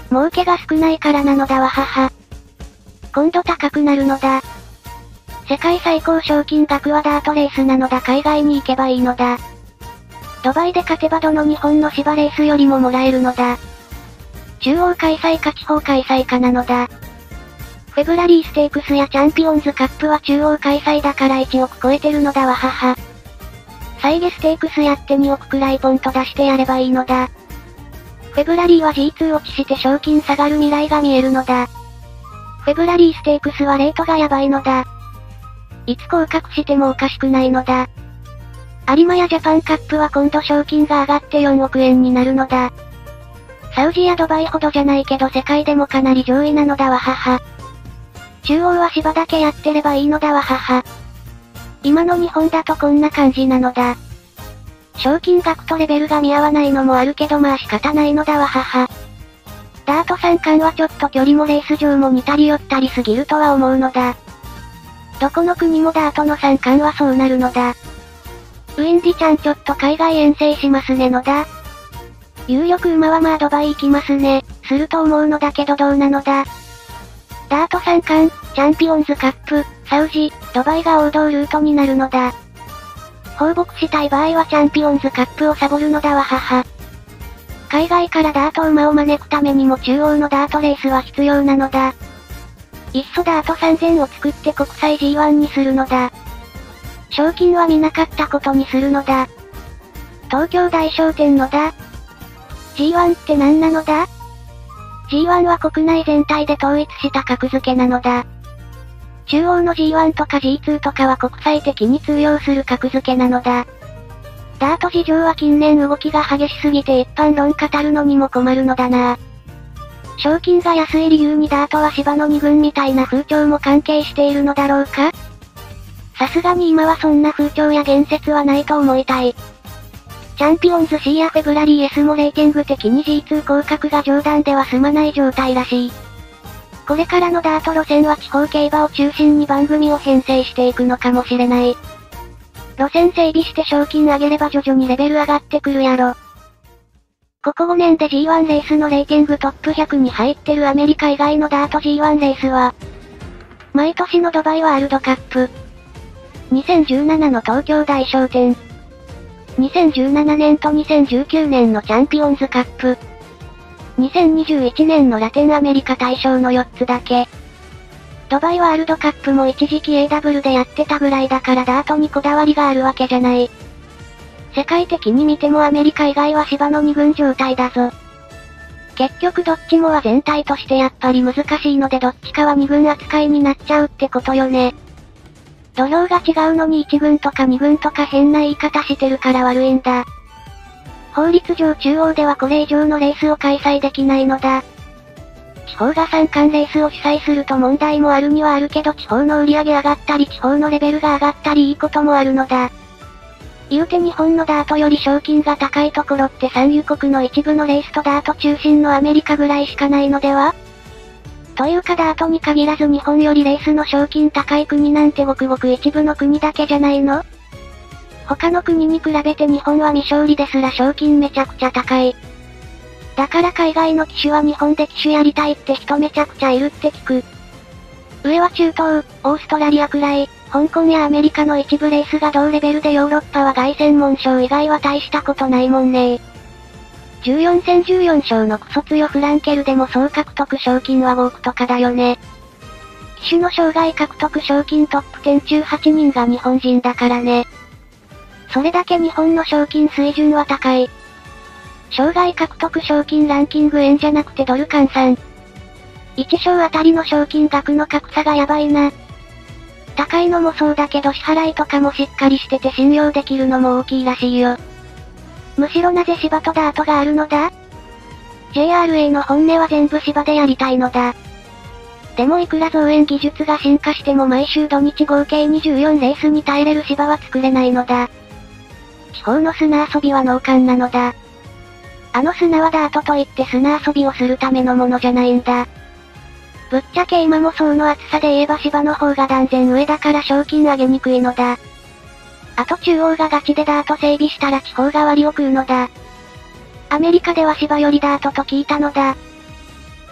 儲けが少ないからなのだわはは。今度高くなるのだ。世界最高賞金額はダートレースなのだ。海外に行けばいいのだ。ドバイで勝てばどの日本の芝レースよりももらえるのだ。中央開催か地方開催かなのだ。フェブラリーステークスやチャンピオンズカップは中央開催だからいちおく超えてるのだわはは。サイゲステークスやってにおくくらいポンと出してやればいいのだ。フェブラリーは ジーツー 落ちして賞金下がる未来が見えるのだ。フェブラリーステークスはレートがやばいのだ。いつ降格してもおかしくないのだ。有馬やジャパンカップは今度賞金が上がってよんおくえんになるのだ。サウジやドバイほどじゃないけど世界でもかなり上位なのだわはは。中央は芝だけやってればいいのだわはは。今の日本だとこんな感じなのだ。賞金額とレベルが見合わないのもあるけどまあ仕方ないのだわはは。ダート三冠はちょっと距離もレース上も似たり寄ったりすぎるとは思うのだ。どこの国もダートの三冠はそうなるのだ。ウィンディちゃんちょっと海外遠征しますねのだ。有力馬はまあドバイ行きますね、すると思うのだけどどうなのだ。ダート三冠、チャンピオンズカップ、サウジ、ドバイが王道ルートになるのだ。放牧したい場合はチャンピオンズカップをサボるのだわはは。海外からダート馬を招くためにも中央のダートレースは必要なのだ。いっそダートさんぜんを作って国際 ジーワン にするのだ。賞金は見なかったことにするのだ。東京大賞典のだ。ジーワン って何なのだ？ ジーワン は国内全体で統一した格付けなのだ。中央の ジーワン とか ジーツー とかは国際的に通用する格付けなのだ。ダート事情は近年動きが激しすぎて一般論語るのにも困るのだな。賞金が安い理由にダートは芝のに軍みたいな風潮も関係しているのだろうか？さすがに今はそんな風潮や言説はないと思いたい。チャンピオンズ C やフェブラリー S もレーティング的に ジーツー 降格が冗談では済まない状態らしい。これからのダート路線は地方競馬を中心に番組を編成していくのかもしれない。路線整備して賞金上げれば徐々にレベル上がってくるやろ。ここごねんで ジーワン レースのレーティングトップひゃくに入ってるアメリカ以外のダート ジーワン レースは、毎年のドバイワールドカップ、にせんじゅうななの東京大賞典、にせんじゅうななねんとにせんじゅうきゅうねんのチャンピオンズカップ、にせんにじゅういちねんのラテンアメリカ大賞のよっつだけ。ドバイワールドカップも一時期 エーダブリュー でやってたぐらいだからダートにこだわりがあるわけじゃない。世界的に見てもアメリカ以外は芝のに軍状態だぞ。結局どっちもは全体としてやっぱり難しいのでどっちかはに軍扱いになっちゃうってことよね。土俵が違うのにいち軍とかに軍とか変な言い方してるから悪いんだ。法律上中央ではこれ以上のレースを開催できないのだ。地方が三冠レースを主催すると問題もあるにはあるけど地方の売り上げ上がったり地方のレベルが上がったりいいこともあるのだ。言うて日本のダートより賞金が高いところって産油国の一部のレースとダート中心のアメリカぐらいしかないのでは？というかダートに限らず日本よりレースの賞金高い国なんてごくごく一部の国だけじゃないの？他の国に比べて日本は未勝利ですら賞金めちゃくちゃ高い。だから海外の騎手は日本で騎手やりたいって人めちゃくちゃいるって聞く。上は中東、オーストラリアくらい、香港やアメリカの一部レースが同レベルでヨーロッパは凱旋門賞以外は大したことないもんね。じゅうよん戦じゅうよん勝のクソ強フランケルでも総獲得賞金はごおくとかだよね。騎手の生涯獲得賞金トップじゅう中はちにんが日本人だからね。それだけ日本の賞金水準は高い。生涯獲得賞金ランキング円じゃなくてドル換算。いち勝あたりの賞金額の格差がやばいな。高いのもそうだけど支払いとかもしっかりしてて信用できるのも大きいらしいよ。むしろなぜ芝とダートがあるのだ？ ジェイアールエー の本音は全部芝でやりたいのだ。でもいくら造園技術が進化しても毎週土日合計にじゅうよんレースに耐えれる芝は作れないのだ。地方の砂遊びは脳幹なのだ。あの砂はダートといって砂遊びをするためのものじゃないんだ。ぶっちゃけ今も層の厚さで言えば芝の方が断然上だから賞金上げにくいのだ。あと中央がガチでダート整備したら地方が割を食うのだ。アメリカでは芝よりダートと聞いたのだ。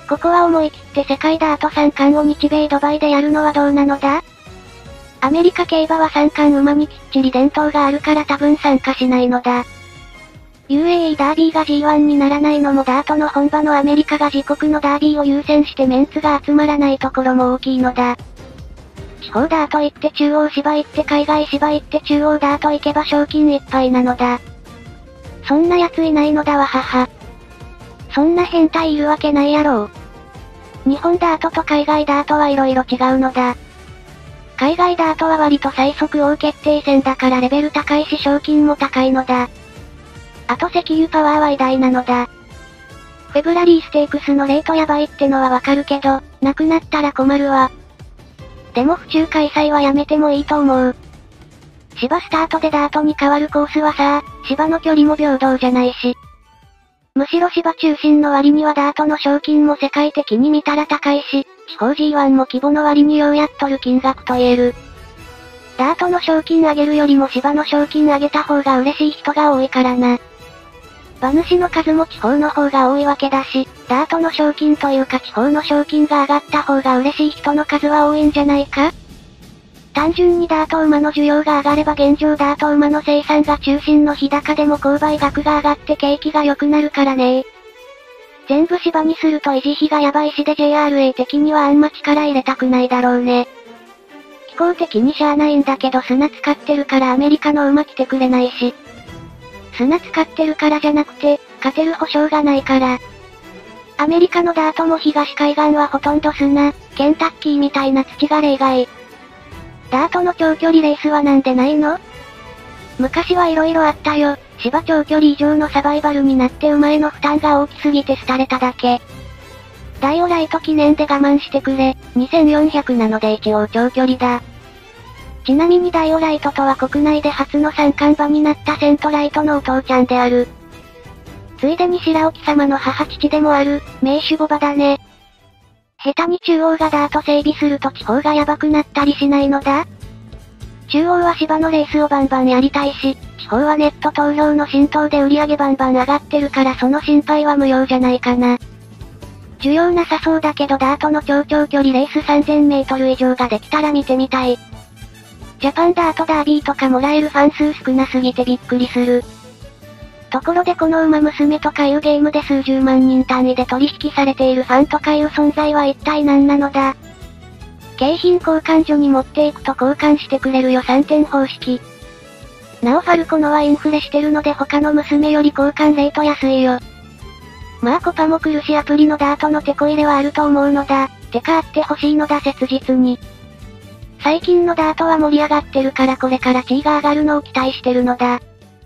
ここは思い切って世界ダート三冠を日米ドバイでやるのはどうなのだ？アメリカ競馬は三冠馬にきっちり伝統があるから多分参加しないのだ。ユーエーイー ダービーが ジーワン にならないのもダートの本場のアメリカが自国のダービーを優先してメンツが集まらないところも大きいのだ。地方ダート行って中央芝行って海外芝行って中央ダート行けば賞金いっぱいなのだ。そんな奴いないのだわ母。そんな変態いるわけないやろう。日本ダートと海外ダートは色々違うのだ。海外ダートは割と最速王決定戦だからレベル高いし賞金も高いのだ。あと石油パワーは偉大なのだ。フェブラリーステークスのレートやばいってのはわかるけど、なくなったら困るわ。でも府中開催はやめてもいいと思う。芝スタートでダートに変わるコースはさ、芝の距離も平等じゃないし。むしろ芝中心の割にはダートの賞金も世界的に見たら高いし、地方 ジーワン も規模の割にようやっとる金額と言える。ダートの賞金上げるよりも芝の賞金上げた方が嬉しい人が多いからな。馬主の数も地方の方が多いわけだし、ダートの賞金というか地方の賞金が上がった方が嬉しい人の数は多いんじゃないか？単純にダート馬の需要が上がれば現状ダート馬の生産が中心の日高でも購買額が上がって景気が良くなるからね。全部芝にすると維持費がやばいしで ジェイアールエー 的にはあんま力入れたくないだろうね。気候的にしゃあないんだけど砂使ってるからアメリカの馬来てくれないし。砂使ってるからじゃなくて、勝てる保証がないから。アメリカのダートも東海岸はほとんど砂、ケンタッキーみたいな土が例外。ダートの長距離レースはなんでないの？昔は色々あったよ。芝長距離以上のサバイバルになって馬への負担が大きすぎて廃れただけ。ダイオライト記念で我慢してくれ。にせんよんひゃくなので一応長距離だ。ちなみにダイオライトとは国内で初の三冠馬になったセントライトのお父ちゃんである。ついでに白沖様の母父でもある、名手牡馬だね。下手に中央がダート整備すると地方がヤバくなったりしないのだ？中央は芝のレースをバンバンやりたいし、地方はネット投票の浸透で売り上げバンバン上がってるからその心配は無用じゃないかな。需要なさそうだけどダートの超長距離レースさんぜんメートル以上ができたら見てみたい。ジャパンダートダービーとかもらえるファン数少なすぎてびっくりする。ところでこの馬娘とかいうゲームで数十万人単位で取引されているファンとかいう存在は一体何なのだ？景品交換所に持っていくと交換してくれるよさんてん方式。なおファルコノはインフレしてるので他の娘より交換レート安いよ。まあコパも来るしアプリのダートのテこ入れはあると思うのだ。てかあってほしいのだ切実に。最近のダートは盛り上がってるからこれから地位が上がるのを期待してるのだ。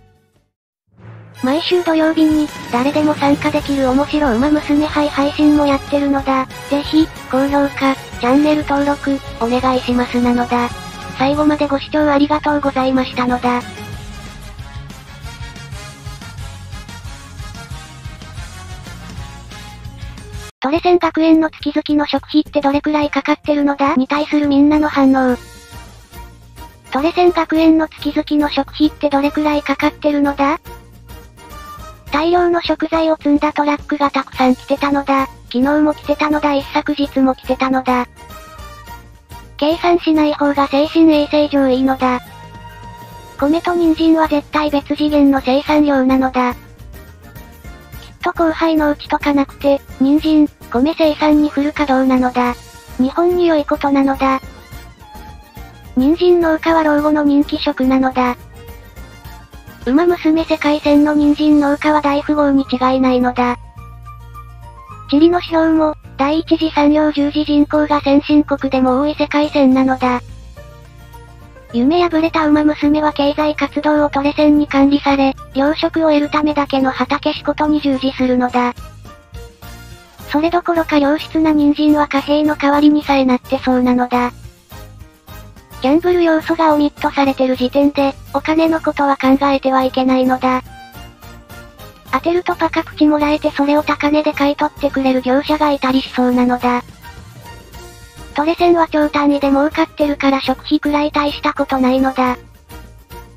毎週土曜日に、誰でも参加できる面白馬娘杯配信もやってるのだ。ぜひ、高評価、チャンネル登録、お願いしますなのだ。最後までご視聴ありがとうございましたのだ。トレセン学園の月々の食費ってどれくらいかかってるのだに対するみんなの反応。トレセン学園の月々の食費ってどれくらいかかってるのだ？大量の食材を積んだトラックがたくさん来てたのだ。昨日も来てたのだ一昨日も来てたのだ。計算しない方が精神衛生上いいのだ。米と人参は絶対別次元の生産量なのだ。きっと後輩のうちとかなくて、人参、米生産にフル稼働なのだ。日本に良いことなのだ。人参農家は老後の人気職なのだ。馬娘世界戦の人参農家は大富豪に違いないのだ。地理の指標も、第一次産業十字人口が先進国でも多い世界線なのだ。夢破れた馬娘は経済活動をトレセンに管理され、糧食を得るためだけの畑仕事に従事するのだ。それどころか良質な人参は貨幣の代わりにさえなってそうなのだ。ギャンブル要素がオミットされてる時点で、お金のことは考えてはいけないのだ。当てるとパカ口もらえてそれを高値で買い取ってくれる業者がいたりしそうなのだ。トレセンは超単位で儲かってるから食費くらい大したことないのだ。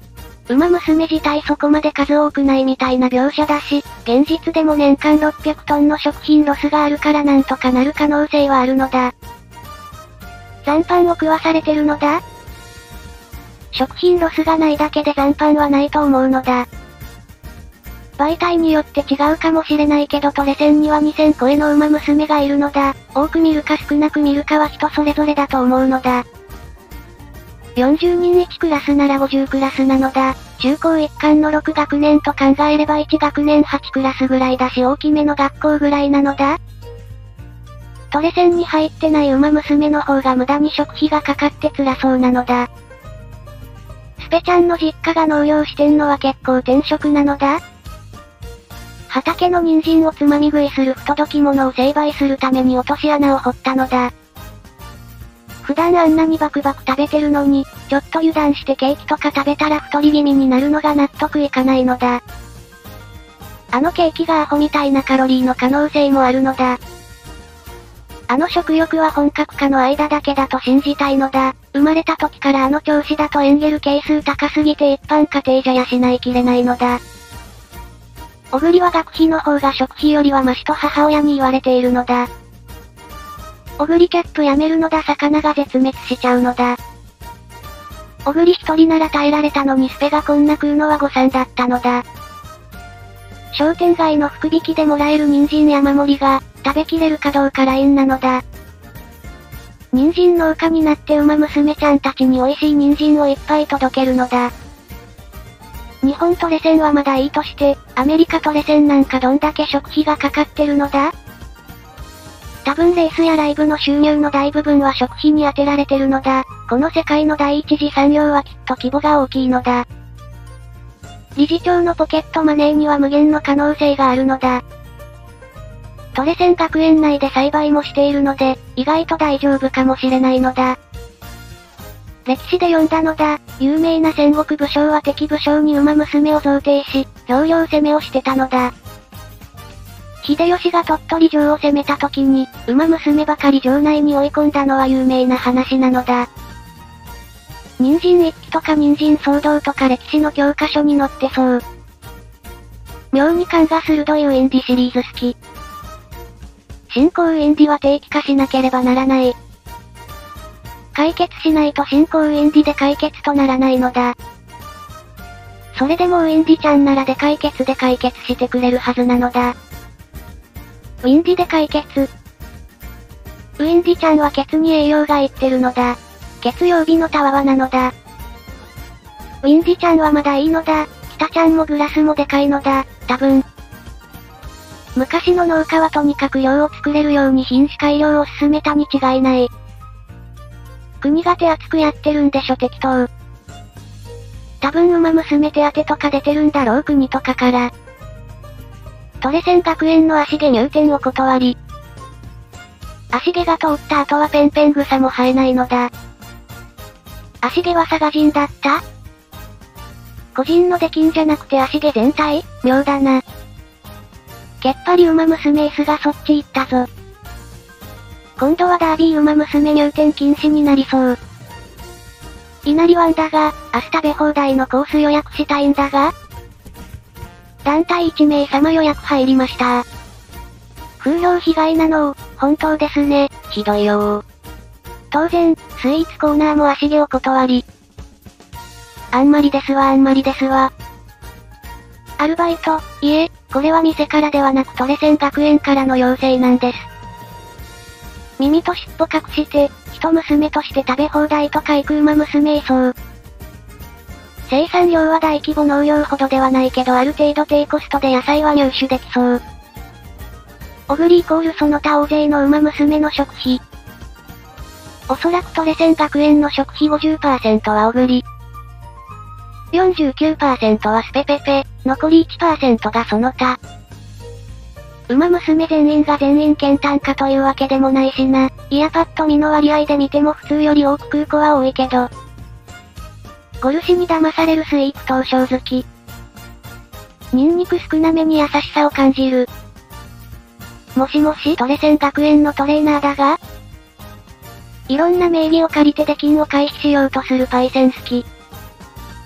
馬娘自体そこまで数多くないみたいな描写だし、現実でも年間ろっぴゃくトンの食品ロスがあるからなんとかなる可能性はあるのだ。残飯を食わされてるのだ？食品ロスがないだけで残飯はないと思うのだ。媒体によって違うかもしれないけどトレセンにはにせんこえの馬娘がいるのだ。多く見るか少なく見るかは人それぞれだと思うのだ。よんじゅうにんいちクラスならごじゅうクラスなのだ。中高一貫のろく学年と考えればいち学年はちクラスぐらいだし大きめの学校ぐらいなのだ。トレセンに入ってない馬娘の方が無駄に食費がかかって辛そうなのだ。スペちゃんの実家が農業してんのは結構転職なのだ。畑の人参をつまみ食いする不届き者を成敗するために落とし穴を掘ったのだ。普段あんなにバクバク食べてるのに、ちょっと油断してケーキとか食べたら太り気味になるのが納得いかないのだ。あのケーキがアホみたいなカロリーの可能性もあるのだ。あの食欲は本格化の間だけだと信じたいのだ。生まれた時からあの調子だとエンゲル係数高すぎて一般家庭じゃ養いきれないのだ。小栗は学費の方が食費よりはマシと母親に言われているのだ。小栗キャップやめるのだ魚が絶滅しちゃうのだ。小栗一人なら耐えられたのにスペがこんな食うのは誤算だったのだ。商店街の福引きでもらえる人参山盛りが、食べきれるかどうかラインなのだ。人参農家になって馬娘ちゃんたちに美味しい人参をいっぱい届けるのだ。日本トレセンはまだいいとして、アメリカトレセンなんかどんだけ食費がかかってるのだ？多分レースやライブの収入の大部分は食費に充てられてるのだ。この世界の第一次産業はきっと規模が大きいのだ。理事長のポケットマネーには無限の可能性があるのだ。トレセン学園内で栽培もしているので、意外と大丈夫かもしれないのだ。歴史で読んだのだ。有名な戦国武将は敵武将に馬娘を贈呈し、両領攻めをしてたのだ。秀吉が鳥取城を攻めた時に、馬娘ばかり城内に追い込んだのは有名な話なのだ。人参一揆とか人参騒動とか歴史の教科書に載ってそう。妙に勘が鋭いウィンディシリーズ好き。新興ウィンディは定期化しなければならない。解決しないと新興ウィンディで解決とならないのだ。それでもウィンディちゃんならで解決で解決してくれるはずなのだ。ウィンディで解決。ウィンディちゃんはケツに栄養がいってるのだ。月曜日のたわわなのだ。ウィンディちゃんはまだいいのだ。北ちゃんもグラスもでかいのだ。多分。昔の農家はとにかく量を作れるように品種改良を進めたに違いない。国が手厚くやってるんでしょ適当。多分馬娘手当とか出てるんだろう国とかから。トレセン学園の足毛入店を断り。足毛が通った後はペンペン草も生えないのだ。足毛は佐賀人だった？個人の出禁じゃなくて足毛全体？妙だな。けっぱり馬娘 S がそっち行ったぞ。今度はダービー馬娘入店禁止になりそう。稲荷湾だが、明日食べ放題のコース予約したいんだが団体いちめいさま予約入りました。風評被害なの、本当ですね、ひどいよー。当然、スイーツコーナーも足毛を断り。あんまりですわあんまりですわ。アルバイト、いえ、これは店からではなくトレセン学園からの要請なんです。耳と尻尾隠して、一娘として食べ放題とか行く馬娘いそう。生産量は大規模農業ほどではないけどある程度低コストで野菜は入手できそう。小栗イコールその他大勢の馬娘の食費。おそらくトレセン学園の食費 ごじゅっパーセント は小栗。よんじゅうきゅうパーセント はスペペペ、残り いちパーセント がその他。馬娘全員が全員兼単価というわけでもないしな。いやパッと見の割合で見ても普通より多く食う子は多いけど。ゴルシに騙されるスイーツ東証好き。ニンニク少なめに優しさを感じる。もしもしトレセン学園のトレーナーだがいろんな名義を借りて出禁を回避しようとするパイセン好き。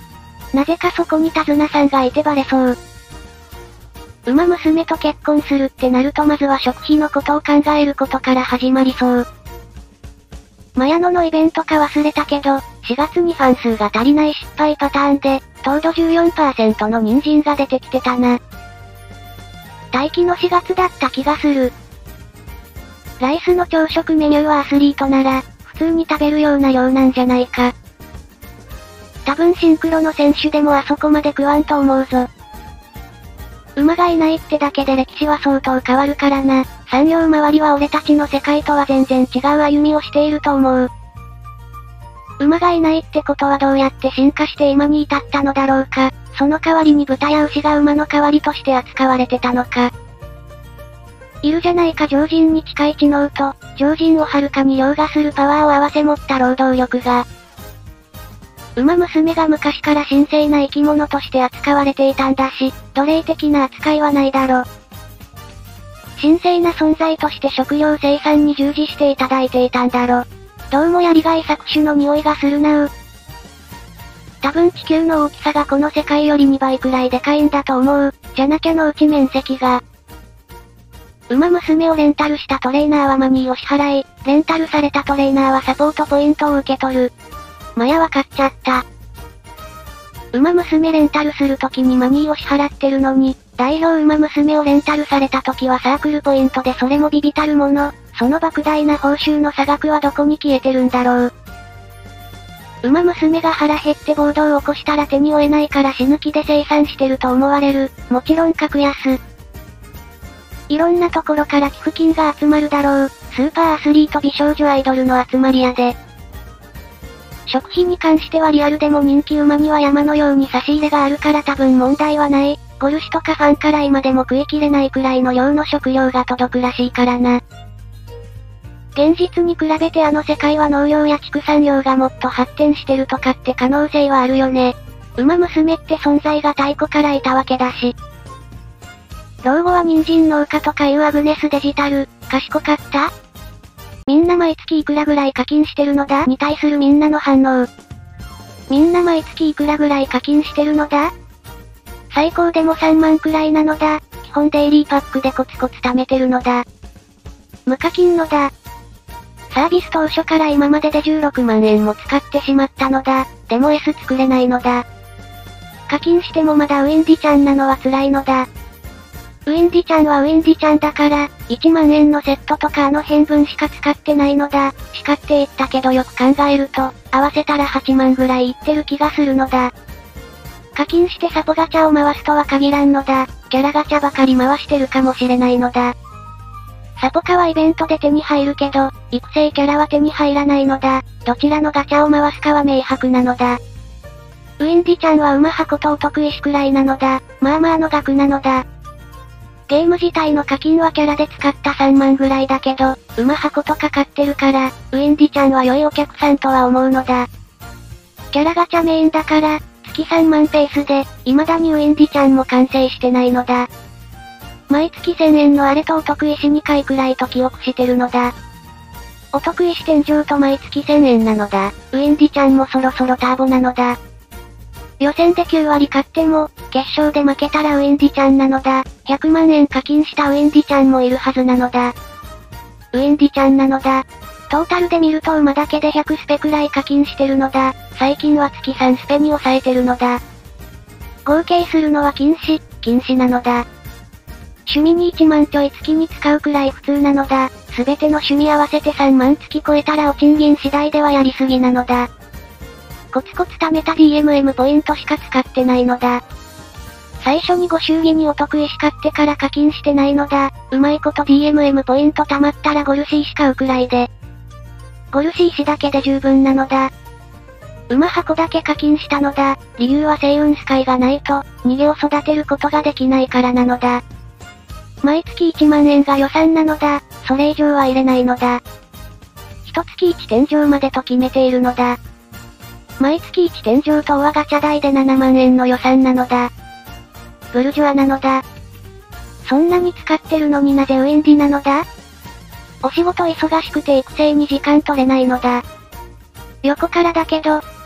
なぜかそこに手綱さんがいてバレそう。馬娘と結婚するってなるとまずは食費のことを考えることから始まりそう。マヤノのイベントか忘れたけど、しがつにファン数が足りない失敗パターンで、糖度 じゅうよんパーセント の人参が出てきてたな。待機のしがつだった気がする。ライスの朝食メニューはアスリートなら、普通に食べるような量なんじゃないか。多分シンクロの選手でもあそこまで食わんと思うぞ。馬がいないってだけで歴史は相当変わるからな。産業周りは俺たちの世界とは全然違う歩みをしていると思う。馬がいないってことはどうやって進化して今に至ったのだろうか。その代わりに豚や牛が馬の代わりとして扱われてたのか。いるじゃないか常人に近い知能と、常人をはるかに凌駕するパワーを併せ持った労働力が。馬娘が昔から神聖な生き物として扱われていたんだし、奴隷的な扱いはないだろ。神聖な存在として食料生産に従事していただいていたんだろ。どうもやりがい搾取の匂いがするなう。多分地球の大きさがこの世界よりにばいくらいでかいんだと思う。じゃなきゃ農地面積が。馬娘をレンタルしたトレーナーはマニーを支払い、レンタルされたトレーナーはサポートポイントを受け取る。マヤわかっちゃった。馬娘レンタルするときにマニーを支払ってるのに、代表馬娘をレンタルされたときはサークルポイントでそれもビビたるもの、その莫大な報酬の差額はどこに消えてるんだろう。馬娘が腹減って暴動を起こしたら手に負えないから死ぬ気で生産してると思われる。もちろん格安。いろんなところから寄付金が集まるだろう。スーパーアスリート美少女アイドルの集まりやで。食費に関してはリアルでも人気馬には山のように差し入れがあるから多分問題はない。ゴルシとかファンから今でも食い切れないくらいの量の食料が届くらしいからな。現実に比べてあの世界は農業や畜産業がもっと発展してるとかって可能性はあるよね。馬娘って存在が太古からいたわけだし。老後は人参農家とかいうアグネスデジタル、賢かった？みんな毎月いくらぐらい課金してるのだに対するみんなの反応。みんな毎月いくらぐらい課金してるのだ？最高でもさんまんくらいなのだ。基本デイリーパックでコツコツ貯めてるのだ。無課金のだ。サービス当初から今まででじゅうろくまんえんも使ってしまったのだ。でも S 作れないのだ。課金してもまだウィンディちゃんなのは辛いのだ。ウィンディちゃんはウィンディちゃんだから、いちまんえんのセットとかあの辺分しか使ってないのだ。しかって言ったけどよく考えると、合わせたらはちまんぐらいいってる気がするのだ。課金してサポガチャを回すとは限らんのだ。キャラガチャばかり回してるかもしれないのだ。サポカはイベントで手に入るけど、育成キャラは手に入らないのだ。どちらのガチャを回すかは明白なのだ。ウィンディちゃんは馬箱とお得意しくらいなのだ。まあまあの額なのだ。ゲーム自体の課金はキャラで使ったさんまんぐらいだけど、馬箱とか買ってるから、ウィンディちゃんは良いお客さんとは思うのだ。キャラガチャメインだから、月さんまんペースで、未だにウィンディちゃんも完成してないのだ。毎月せんえんのあれとお得意しにかいくらいと記憶してるのだ。お得意し天井と毎月せんえんなのだ。ウィンディちゃんもそろそろターボなのだ。予選できゅうわり勝っても、決勝で負けたらウィンディちゃんなのだ。ひゃくまんえん課金したウィンディちゃんもいるはずなのだ。ウィンディちゃんなのだ。トータルで見ると馬だけでひゃくスペくらい課金してるのだ。最近は月さんスペに抑えてるのだ。合計するのは禁止、禁止なのだ。趣味にいちまんちょい月に使うくらい普通なのだ。すべての趣味合わせてさんまん月超えたらお賃金次第ではやりすぎなのだ。コツコツ貯めた ディーエムエム ポイントしか使ってないのだ。最初にご祝儀にお得意し買ってから課金してないのだ。うまいこと ディーエムエム ポイント貯まったらゴルシーし買うくらいで。ゴルシーしだけで十分なのだ。馬箱だけ課金したのだ。理由は星雲スカイがないと、逃げを育てることができないからなのだ。毎月いちまんえんが予算なのだ。それ以上は入れないのだ。一月いち天井までと決めているのだ。毎月いち天井とはガチャ代でななまんえんの予算なのだ。ブルジョアなのだ。そんなに使ってるのになぜウィンディなのだ？お仕事忙しくて育成に時間取れないのだ。横からだけど、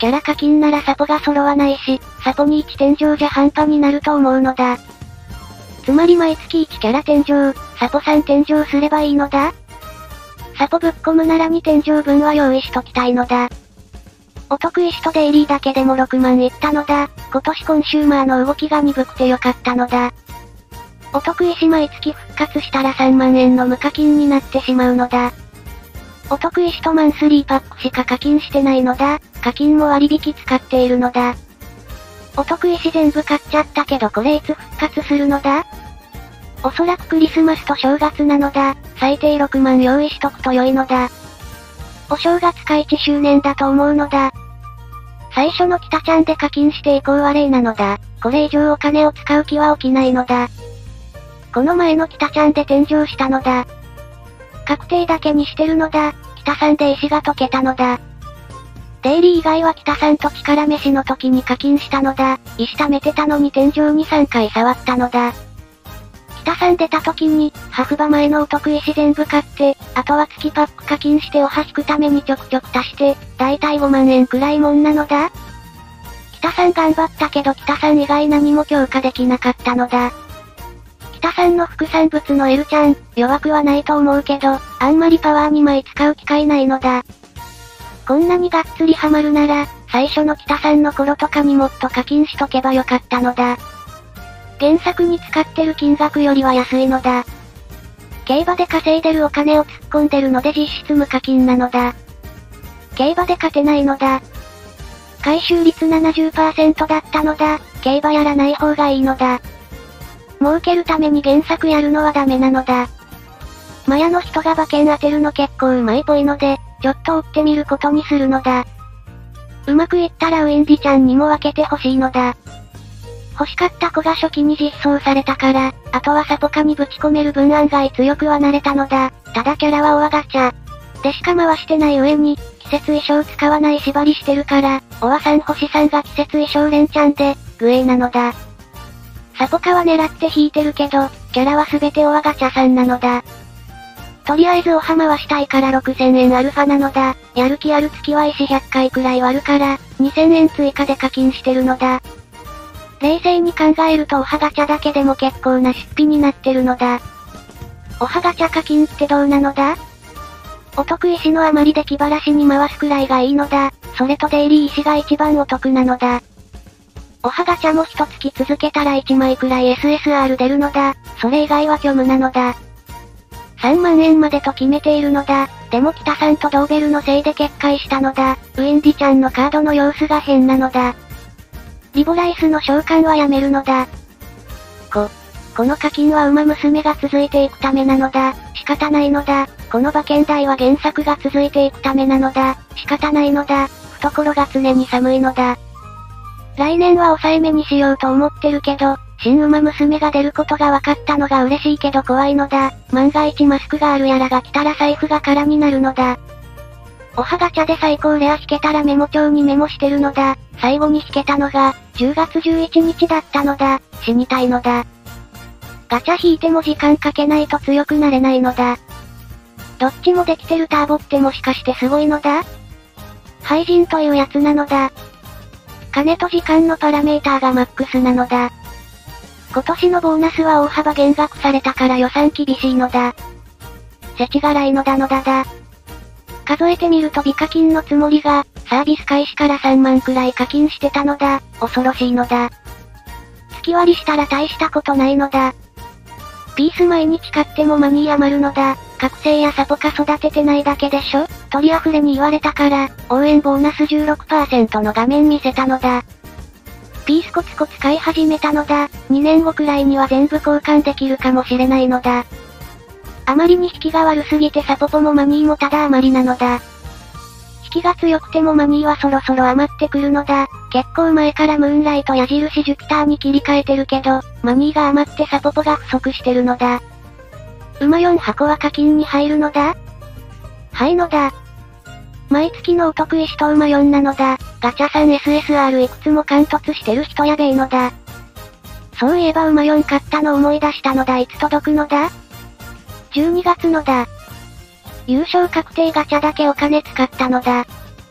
キャラ課金ならサポが揃わないし、サポにいち天井じゃ半端になると思うのだ。つまり毎月いちキャラ天井、サポさん天井すればいいのだ？サポぶっ込むならに天井分は用意しときたいのだ。お得意しとデイリーだけでもろくまんいったのだ。今年コンシューマーの動きが鈍くてよかったのだ。お得意し毎月復活したらさんまんえんの無課金になってしまうのだ。お得意しとマンスリーパックしか課金してないのだ。課金も割引使っているのだ。お得意し全部買っちゃったけどこれいつ復活するのだ？おそらくクリスマスと正月なのだ。最低ろくまん用意しとくと良いのだ。お正月かいちしゅうねんだと思うのだ。最初の北ちゃんで課金して以降は例なのだ。これ以上お金を使う気は起きないのだ。この前の北ちゃんで天井したのだ。確定だけにしてるのだ。北さんで石が溶けたのだ。デイリー以外は北さんと力飯の時に課金したのだ。石溜めてたのに天井にさんかい触ったのだ。北さん出た時に、ハフバ前のお得石全部買って、あとは月パック課金しておは引くためにちょくちょく足して、だいたいごまんえんくらいもんなのだ。北さん頑張ったけど北さん以外何も強化できなかったのだ。北さんの副産物の L ちゃん、弱くはないと思うけど、あんまりパワーに枚使う機会ないのだ。こんなにがっつりハマるなら、最初の北さんの頃とかにもっと課金しとけばよかったのだ。原作に使ってる金額よりは安いのだ。競馬で稼いでるお金を突っ込んでるので実質無課金なのだ。競馬で勝てないのだ。回収率 ななじゅっパーセント だったのだ。競馬やらない方がいいのだ。儲けるために原作やるのはダメなのだ。マヤの人が馬券当てるの結構うまいっぽいので、ちょっと追ってみることにするのだ。うまくいったらウィンディちゃんにも分けてほしいのだ。欲しかった子が初期に実装されたから、あとはサポカにぶち込める分案外強くはなれたのだ。ただキャラはオアガチャ。でしか回してない上に、季節衣装使わない縛りしてるから、オアさん星さんが季節衣装連チャンで、グエイなのだ。サポカは狙って引いてるけど、キャラは全てオアガチャさんなのだ。とりあえずオハ回したいからろくせんえんアルファなのだ。やる気ある月は石ひゃっかいくらい割るから、にせんえん追加で課金してるのだ。冷静に考えるとオハガチャだけでも結構な出費になってるのだ。オハガチャ課金ってどうなのだ？お得石の余りで気晴らしに回すくらいがいいのだ。それとデイリー石が一番お得なのだ。オハガチャも一月続けたらいちまいくらい エスエスアール 出るのだ。それ以外は虚無なのだ。さんまんえんまでと決めているのだ。でも北さんとドーベルのせいで決壊したのだ。ウィンディちゃんのカードの様子が変なのだ。リボライスの召喚はやめるのだ。こ、この課金は馬娘が続いていくためなのだ。仕方ないのだ。この馬券代は原作が続いていくためなのだ。仕方ないのだ。懐が常に寒いのだ。来年は抑えめにしようと思ってるけど、新馬娘が出ることが分かったのが嬉しいけど怖いのだ。万が一マスクがあるやらが来たら財布が空になるのだ。オハガチャで最高レア引けたらメモ帳にメモしてるのだ。最後に引けたのが、じゅうがつじゅういちにちだったのだ。死にたいのだ。ガチャ引いても時間かけないと強くなれないのだ。どっちもできてるターボってもしかしてすごいのだ？廃人というやつなのだ。金と時間のパラメーターがマックスなのだ。今年のボーナスは大幅減額されたから予算厳しいのだ。世知辛いのだのだだ。数えてみると美課金のつもりが、サービス開始からさんまんくらい課金してたのだ。恐ろしいのだ。月割りしたら大したことないのだ。ピース毎日買ってもマニー余るのだ。覚醒やサポカ育ててないだけでしょ？取り溢れに言われたから、応援ボーナス じゅうろくパーセント の画面見せたのだ。ピースコツコツ買い始めたのだ。にねんごくらいには全部交換できるかもしれないのだ。あまりに引きが悪すぎてサポポもマニーもただ余りなのだ。引きが強くてもマニーはそろそろ余ってくるのだ。結構前からムーンライト矢印ジュピターに切り替えてるけど、マニーが余ってサポポが不足してるのだ。馬よんはこは課金に入るのだ？はいのだ。毎月のお得意と馬よんなのだ。ガチャさん エスエスアール いくつも貫突してる人やべえのだ。そういえば馬よん買ったの思い出したのだ。いつ届くのだ？じゅうにがつのだ。優勝確定ガチャだけお金使ったのだ。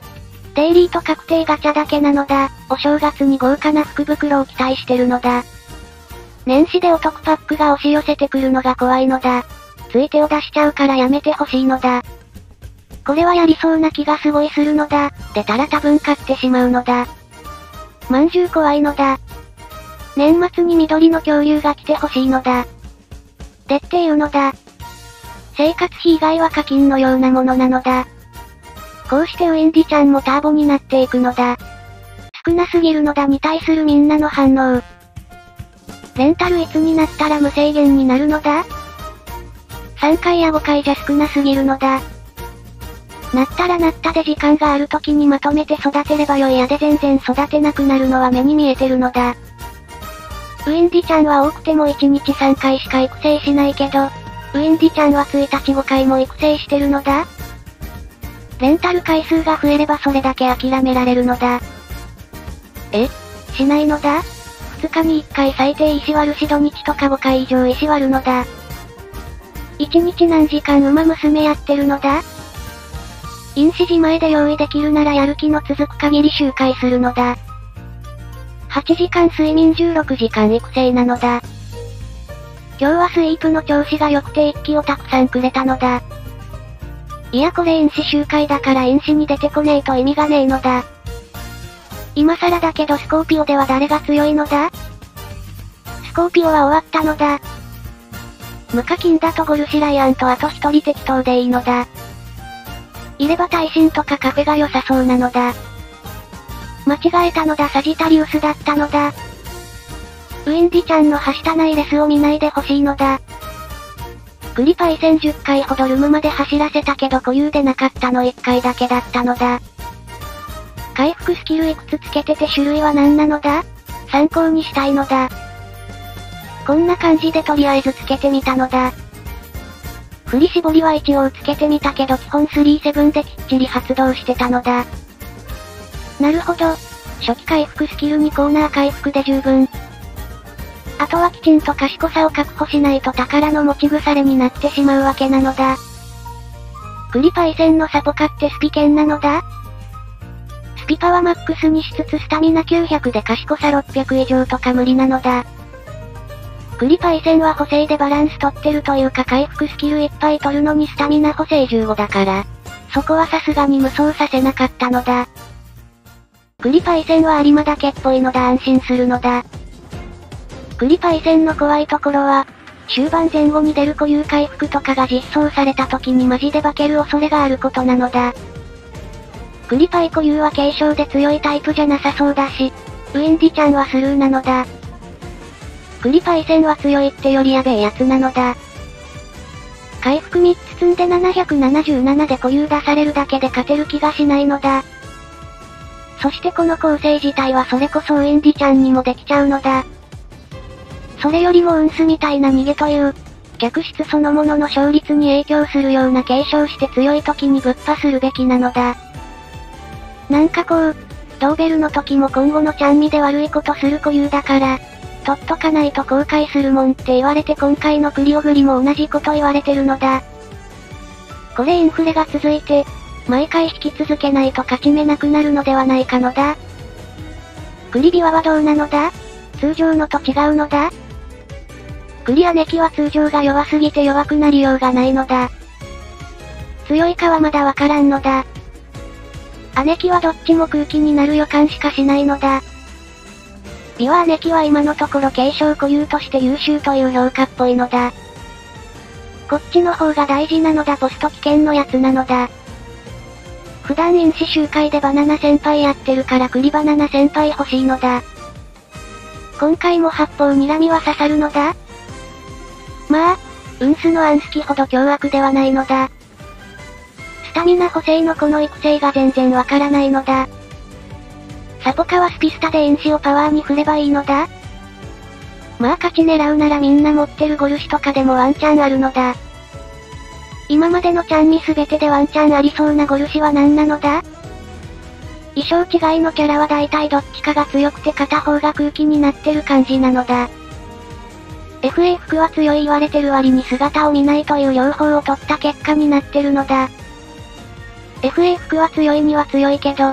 デイリーと確定ガチャだけなのだ。お正月に豪華な福袋を期待してるのだ。年始でお得パックが押し寄せてくるのが怖いのだ。つい手を出しちゃうからやめてほしいのだ。これはやりそうな気がすごいするのだ。出たら多分買ってしまうのだ。まんじゅう怖いのだ。年末に緑の恐竜が来てほしいのだ。でっていうのだ。生活費以外は課金のようなものなのだ。こうしてウィンディちゃんもターボになっていくのだ。少なすぎるのだに対するみんなの反応。レンタルいつになったら無制限になるのだ？ さん 回やごかいじゃ少なすぎるのだ。なったらなったで時間がある時にまとめて育てればよいやで全然育てなくなるのは目に見えてるのだ。ウィンディちゃんは多くてもいちにちさんかいしか育成しないけど、ウィンディちゃんはついたちごかいも育成してるのだ。レンタル回数が増えればそれだけ諦められるのだ。え？しないのだ？ふつかにいっかい最低石割るし土日とかごかい以上石割るのだ。いちにち何時間馬娘やってるのだ？飲酒自前で用意できるならやる気の続く限り周回するのだ。はちじかん睡眠じゅうろくじかん育成なのだ。今日はスイープの調子が良くて一気をたくさんくれたのだ。いやこれ飲酒周回だから飲酒に出てこねえと意味がねえのだ。今更だけどスコーピオでは誰が強いのだ？スコーピオは終わったのだ。無課金だとゴルシライアンとあと一人適当でいいのだ。いれば耐震とかカフェが良さそうなのだ。間違えたのだサジタリウスだったのだ。ウィンディちゃんのはしたないレスを見ないでほしいのだ。クリパイセンじゅっかいほどルムまで走らせたけど固有でなかったのいっかいだけだったのだ。回復スキルいくつつけてて種類は何なのだ？参考にしたいのだ。こんな感じでとりあえずつけてみたのだ。振り絞りは一応つけてみたけど基本スリーセブンできっちり発動してたのだ。なるほど。初期回復スキルにコーナー回復で十分。あとはきちんと賢さを確保しないと宝の持ち腐れになってしまうわけなのだ。クリパイセンのサポカってスピケンなのだ？スピパはマックスにしつつスタミナきゅうひゃくで賢さろっぴゃく以上とか無理なのだ。クリパイセンは補正でバランス取ってるというか回復スキルいっぱい取るのにスタミナ補正じゅうごだから、そこはさすがに無双させなかったのだ。クリパイセンは有馬だけっぽいのだ安心するのだ。クリパイセンの怖いところは、終盤前後に出る固有回復とかが実装された時にマジで化ける恐れがあることなのだ。クリパイ固有は軽傷で強いタイプじゃなさそうだし、ウィンディちゃんはスルーなのだ。クリパイセンは強いってよりやべえやつなのだ。回復みっつ積んでななひゃくななじゅうななで固有出されるだけで勝てる気がしないのだ。そしてこの構成自体はそれこそウィンディちゃんにもできちゃうのだ。それよりもウンスみたいな逃げという、逆質そのものの勝率に影響するような継承して強い時にぶっ破するべきなのだ。なんかこう、ドーベルの時も今後のチャンミで悪いことする固有だから、取っとかないと後悔するもんって言われて今回のクリオグリも同じこと言われてるのだ。これインフレが続いて、毎回引き続けないと勝ち目なくなるのではないかのだ。クリビワはどうなのだ？通常のと違うのだ？クリアネキは通常が弱すぎて弱くなりようがないのだ。強いかはまだわからんのだ。姉貴はどっちも空気になる予感しかしないのだ。ビワ姉貴は今のところ継承固有として優秀という評価っぽいのだ。こっちの方が大事なのだポスト危険のやつなのだ。普段飲酒集会でバナナ先輩やってるからクリバナナ先輩欲しいのだ。今回も八方睨みは刺さるのだ。まあ、ウンスのアンスキほど凶悪ではないのだ。スタミナ補正のこの育成が全然わからないのだ。サポカはスピスタで因子をパワーに振ればいいのだ。まあ勝ち狙うならみんな持ってるゴルシとかでもワンチャンあるのだ。今までのチャンミすべてでワンチャンありそうなゴルシは何なのだ？衣装違いのキャラは大体どっちかが強くて片方が空気になってる感じなのだ。エフエー 服は強い言われてる割に姿を見ないという両方を取った結果になってるのだ。エフエー 服は強いには強いけど、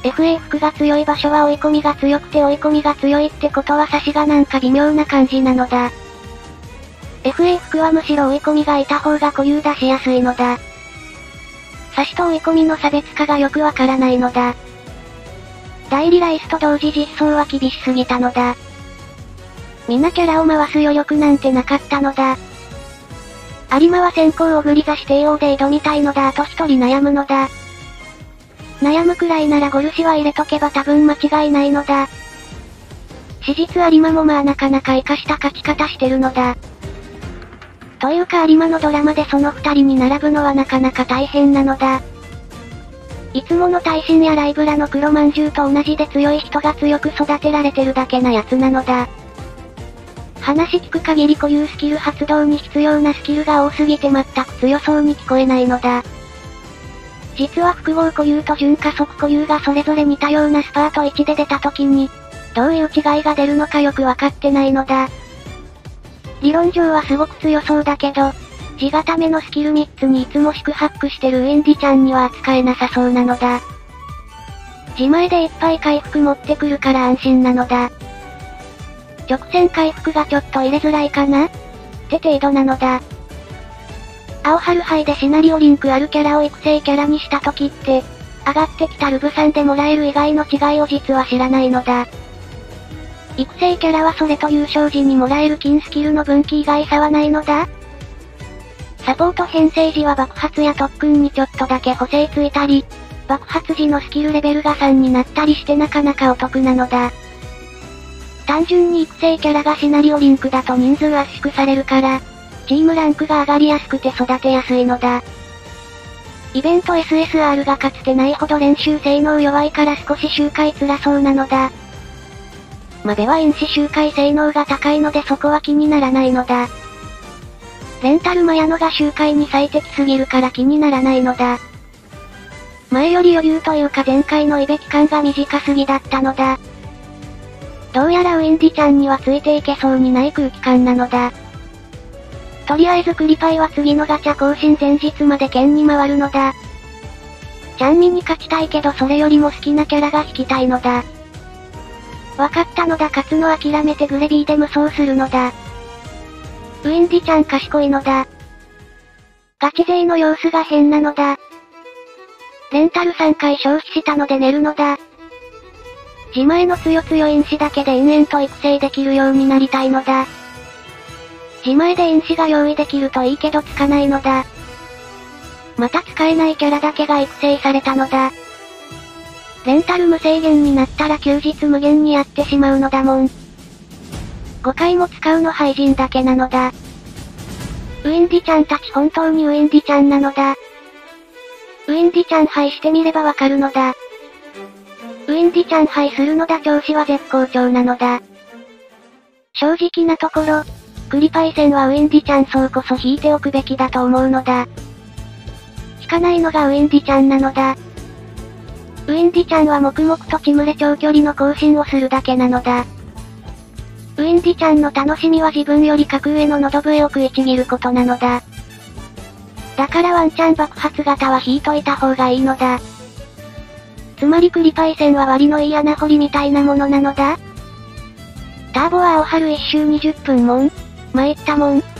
エフエー 服が強い場所は追い込みが強くて追い込みが強いってことは差しがなんか微妙な感じなのだ。エフエー 服はむしろ追い込みがいた方が固有出しやすいのだ。差しと追い込みの差別化がよくわからないのだ。代理ライスと同時実装は厳しすぎたのだ。皆キャラを回す余力なんてなかったのだ。有馬は先行をぐり座して エーオー で挑みたいのだ。あと一人悩むのだ。悩むくらいならゴルシは入れとけば多分間違いないのだ。史実有馬もまあなかなか活かした勝ち方してるのだ。というか有馬のドラマでその二人に並ぶのはなかなか大変なのだ。いつもの耐震やライブラの黒まんじゅうと同じで強い人が強く育てられてるだけなやつなのだ。話聞く限り固有スキル発動に必要なスキルが多すぎて全く強そうに聞こえないのだ。実は複合固有と準加速固有がそれぞれ似たようなスパートいちで出た時に、どういう違いが出るのかよくわかってないのだ。理論上はすごく強そうだけど、地固めのスキルみっつにいつも四苦八苦してるウェンディちゃんには扱えなさそうなのだ。自前でいっぱい回復持ってくるから安心なのだ。直線回復がちょっと入れづらいかなって程度なのだ。青春杯でシナリオリンクあるキャラを育成キャラにした時って、上がってきたルブさんでもらえる以外の違いを実は知らないのだ。育成キャラはそれと優勝時にもらえる金スキルの分岐以外差はないのだ。サポート編成時は爆発や特訓にちょっとだけ補正ついたり、爆発時のスキルレベルがさんになったりしてなかなかお得なのだ。単純に育成キャラがシナリオリンクだと人数圧縮されるから、チームランクが上がりやすくて育てやすいのだ。イベント エスエスアール がかつてないほど練習性能弱いから少し周回辛そうなのだ。マベは因子周回性能が高いのでそこは気にならないのだ。レンタルマヤノが周回に最適すぎるから気にならないのだ。前より余裕というか前回のイベ期間が短すぎだったのだ。どうやらウィンディちゃんにはついていけそうにない空気感なのだ。とりあえずクリパイは次のガチャ更新前日まで剣に回るのだ。ちゃんみに勝ちたいけどそれよりも好きなキャラが引きたいのだ。わかったのだ。勝つの諦めてグレビーで無双するのだ。ウィンディちゃん賢いのだ。ガチ勢の様子が変なのだ。レンタルさんかい消費したので寝るのだ。自前の強強因子だけで延々と育成できるようになりたいのだ。自前で因子が用意できるといいけどつかないのだ。また使えないキャラだけが育成されたのだ。レンタル無制限になったら休日無限にやってしまうのだもん。ごかいも使うの廃人だけなのだ。ウィンディちゃんたち本当にウィンディちゃんなのだ。ウィンディちゃんハイしてみればわかるのだ。ウィンディちゃんハイするのだ。調子は絶好調なのだ。正直なところ、クリパイセンはウィンディちゃんそうこそ引いておくべきだと思うのだ。引かないのがウィンディちゃんなのだ。ウィンディちゃんは黙々とチムレ長距離の更新をするだけなのだ。ウィンディちゃんの楽しみは自分より格上の喉笛を食いちぎることなのだ。だからワンチャン爆発型は引いといた方がいいのだ。つまりクリパイセンは割のいい穴掘りみたいなものなのだ。ターボは青春一周にじゅっぷんもん参ったもん。